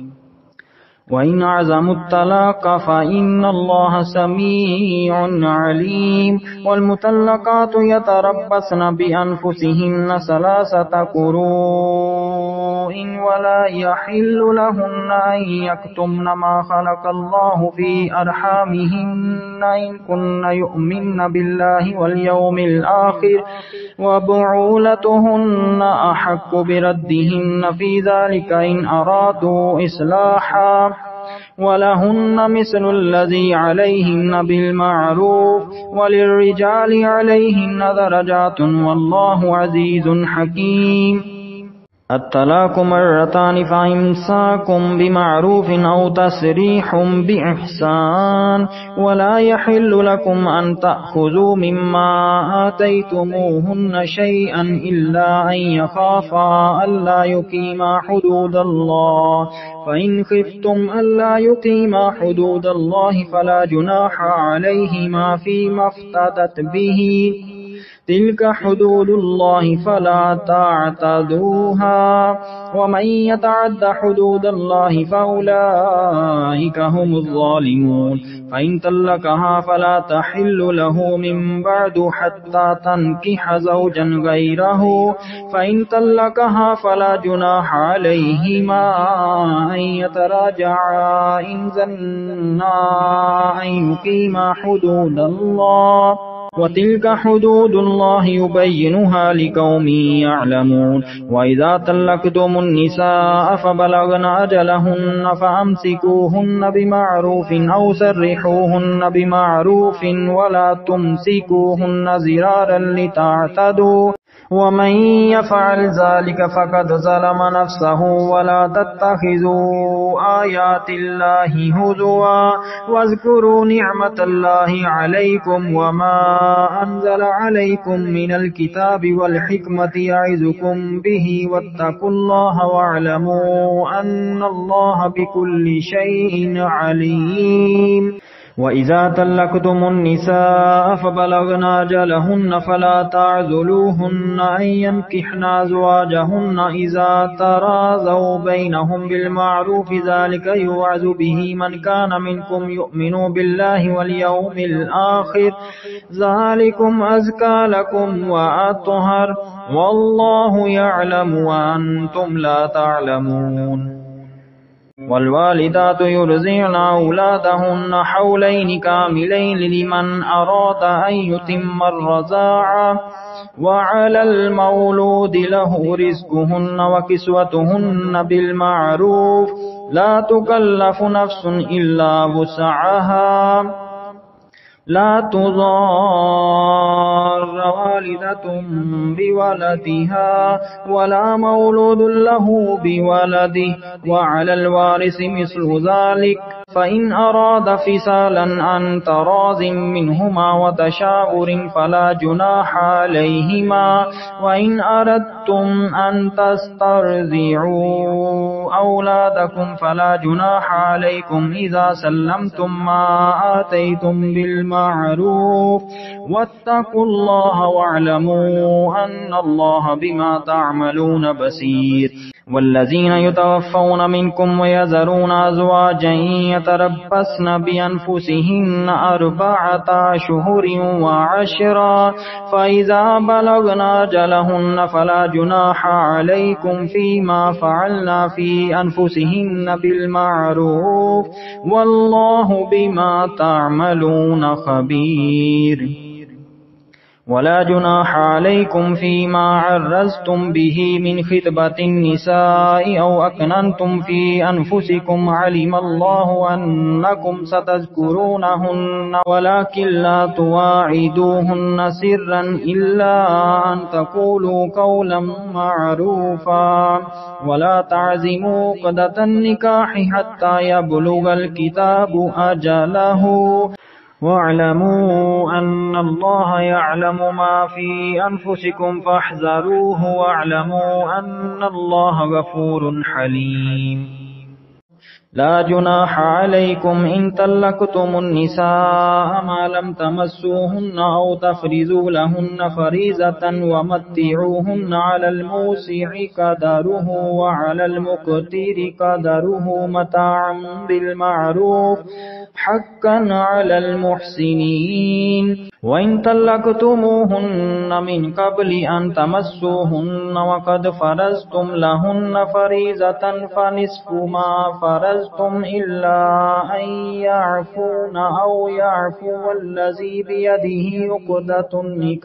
وإن عزموا الطلاق فإن الله سميع عليم والمطلقات يتربصن بأنفسهن 3 قروء ولا يحل لهن أن يكتمن ما خلق الله في أرحامهن إن كن يؤمن بالله واليوم الآخر وبعولتهن أحق بردهن في ذلك إن أرادوا إصلاحا ولهن مثل الذي عليهن بالمعروف وللرجال عليهن درجات والله عزيز حكيم. الطلاق مرتان فإمساكم بمعروف أو تسريح بإحسان ولا يحل لكم أن تأخذوا مما آتيتموهن شيئا إلا أن يخافا ألا يقيما حدود الله فإن خفتم ألا يقيما حدود الله فلا جناح عليهما فيما افتدت به تلك حدود الله فلا تعتدوها ومن يتعد حدود الله فأولئك هم الظالمون. فإن طلقها فلا تحل له من بعد حتى تنكح زوجا غيره فإن طلقها فلا جناح عليهما أن يتراجعا إن ظنا أن يقيما حدود الله وتلك حدود الله يبينها لقوم يعلمون. وإذا طلقتم النساء فبلغن أجلهن فأمسكوهن بمعروف أو سرحوهن بمعروف ولا تمسكوهن زرارا لتعتدوا ومن يفعل ذلك فقد ظلم نفسه ولا تتخذوا آيات الله هزوا واذكروا نعمة الله عليكم وما أنزل عليكم من الكتاب والحكمة يعظكم به واتقوا الله واعلموا أن الله بكل شيء عليم. وإذا طلقتم النساء فبلغن أجلهن فلا تعذلوهن أن ينكحن أزواجهن إذا تراضوا بينهم بالمعروف ذلك يوعظ به من كان منكم يؤمن بالله واليوم الآخر ذلكم أزكى لكم وأطهر والله يعلم وأنتم لا تعلمون. والوالدات يرضعن أولادهن حولين كاملين لمن أراد أن يتم الرضاعة وعلى المولود له رزقهن وكسوتهن بالمعروف لا تكلف نفس إلا وسعها لا تضار والدة بولدها ولا مولود له بولده وعلى الوارث مثل ذلك فإن أراد فصالا عن تراض منهما وتشاور فلا جناح عليهما. وإن أردتم أن تسترضعوا أولادكم فلا جناح عليكم إذا سلمتم ما آتيتم بالمعروف واتقوا الله واعلموا أن الله بما تعملون بصير. والذين يتوفون منكم ويذرون أزواجا يتربصن بأنفسهن 4 أشهر وعشرا فإذا بلغن أجلهن فلا جناح عليكم فيما فعلن في أنفسهن بالمعروف والله بما تعملون خبير. ولا جناح عليكم فيما عرضتم به من خطبة النساء أو أكننتم في أنفسكم علم الله أنكم ستذكرونهن ولكن لا تواعدوهن سرا إلا أن تقولوا قولا معروفا ولا تعزموا عقدة النكاح حتى يبلغ الكتاب أجله واعلموا أن الله يعلم ما في أنفسكم فاحذروه واعلموا أن الله غفور حليم. لا جناح عليكم إن طلقتم النساء ما لم تمسوهن أو تفرضوا لهن فريضة ومتعوهن على الموسع قدره وعلى المقتر قدره متاعا بالمعروف حقا على المحسنين. وإن طلقتموهن من قبل أن تمسوهن وقد فرضتم لهن فريضة فنصف ما فرضتم إلا أن يعفون أو يعفو الذي بيده عقدة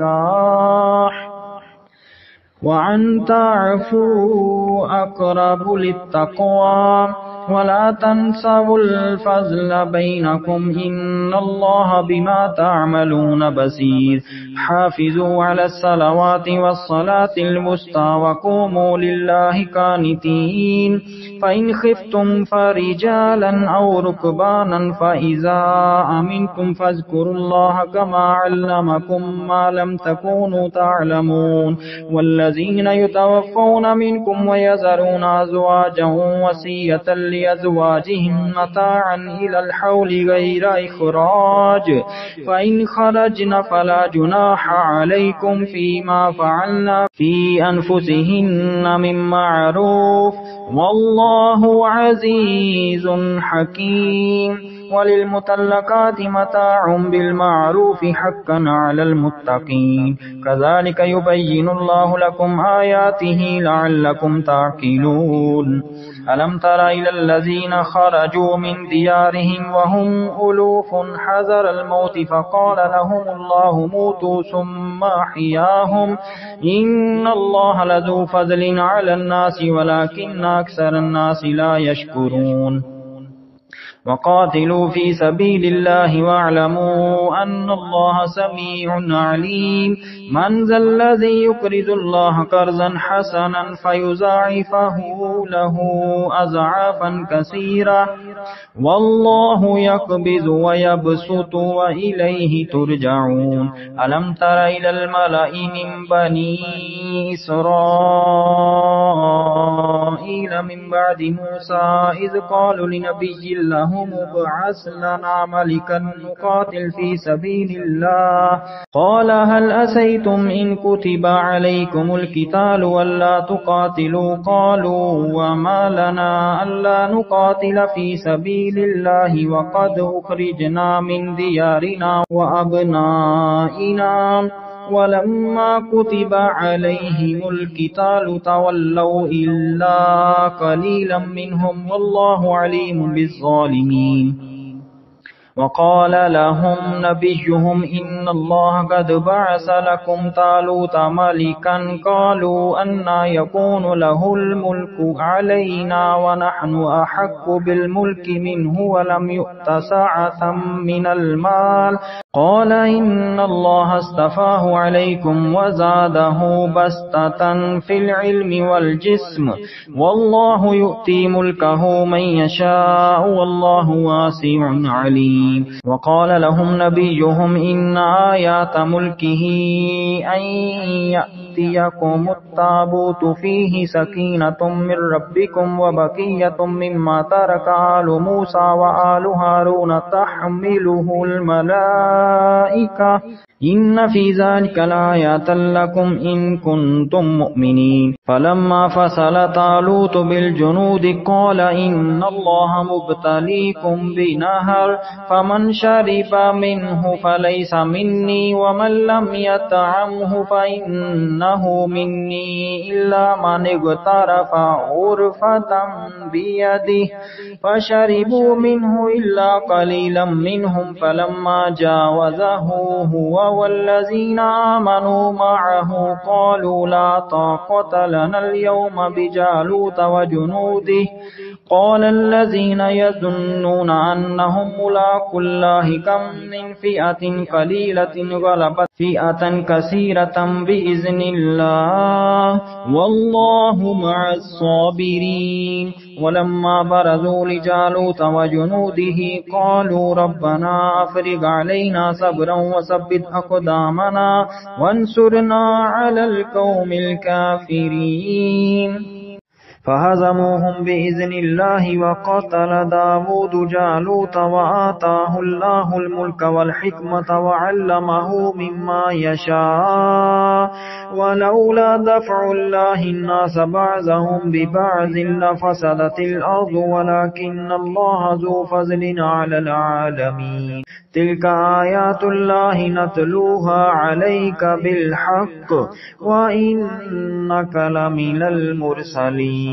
النكاح وأن تعفوا أقرب للتقوى ولا تنسوا الفضل بينكم إن الله بما تعملون بصير حافظوا على الصلوات والصلاة الوسطى وقوموا لله قانتين فإن خفتم فرجالا أو ركبانا فإذا أمنتم فاذكروا الله كما علمكم ما لم تكونوا تعلمون والذين يتوفون منكم ويذرون أزواجا وصية لأزواجهم متاعا إلى الحول غير إخراج فإن خرجن فلا جناح عليكم فيما فعلن في أنفسهن من معروف والله عزيز حكيم وللمطلقات متاع بالمعروف حقا على المتقين كذلك يبين الله لكم آياته لعلكم تعقلون ألم تر إلى الذين خرجوا من ديارهم وهم ألوف حذر الموت فقال لهم الله موتوا ثم أحياهم إن الله لذو فضل على الناس ولكن أكثر الناس لا يشكرون وقاتلوا في سبيل الله واعلموا أن الله سميع عليم من ذا الذي يقرض الله قرضا حسنا فيضاعفه له أضعافا كثيرة والله يقبض ويبسط وإليه ترجعون ألم تر إلى الملأ من بني إسرائيل من بعد موسى إذ قالوا لنبي لهم ابعث لنا ملكا نقاتل في سبيل الله قال هل أسيتم إن كتب عليكم القتال ولا تقاتلوا قالوا وما لنا ألا نقاتل في سبيل الله وقد أخرجنا من ديارنا وأبنائنا ولما كتب عليهم القتال تولوا إلا قليلا منهم والله عليم بالظالمين وقال لهم نبيهم إن الله قد بعث لكم طالوت ملكا قالوا أنى يكون له الملك علينا ونحن أحق بالملك منه ولم يؤت سعة من المال قال إن الله اصطفاه عليكم وزاده بسطة في العلم والجسم والله يؤتي ملكه من يشاء والله واسع عليم وقال لهم نبيهم إن آيات ملكه أن يأتيكم التابوت فيه سكينة من ربكم وبقية مما ترك آل موسى وآل هارون تحمله الملائكة إن في ذلك لآيات لكم إن كنتم مؤمنين فلما فصل طالوت بالجنود قال إن الله مبتليكم بنهر فمن شرب منه فليس مني ومن لم يطعمه فإنه مني إلا من اغترف غرفة بيده فشربوا منه إلا قليلا منهم فلما جاوزه هو والذين آمنوا معه قالوا لا طاقة لنا اليوم بجالوت وجنوده قال الذين يظنون أنهم ملاقو الله كم من فئة قليلة غلبت فئة كثيرة بإذن الله والله مع الصابرين ولما برزوا لجالوت وجنوده قالوا ربنا أفرغ علينا صبرا وثبت أقدامنا وانصرنا على القوم الكافرين فهزموهم بإذن الله وقتل داود جالوت وآتاه الله الملك والحكمة وعلمه مما يشاء ولولا دفع الله الناس بعضهم ببعض لفسدت الأرض ولكن الله ذو فضل على العالمين تلك آيات الله نتلوها عليك بالحق وإنك لمن المرسلين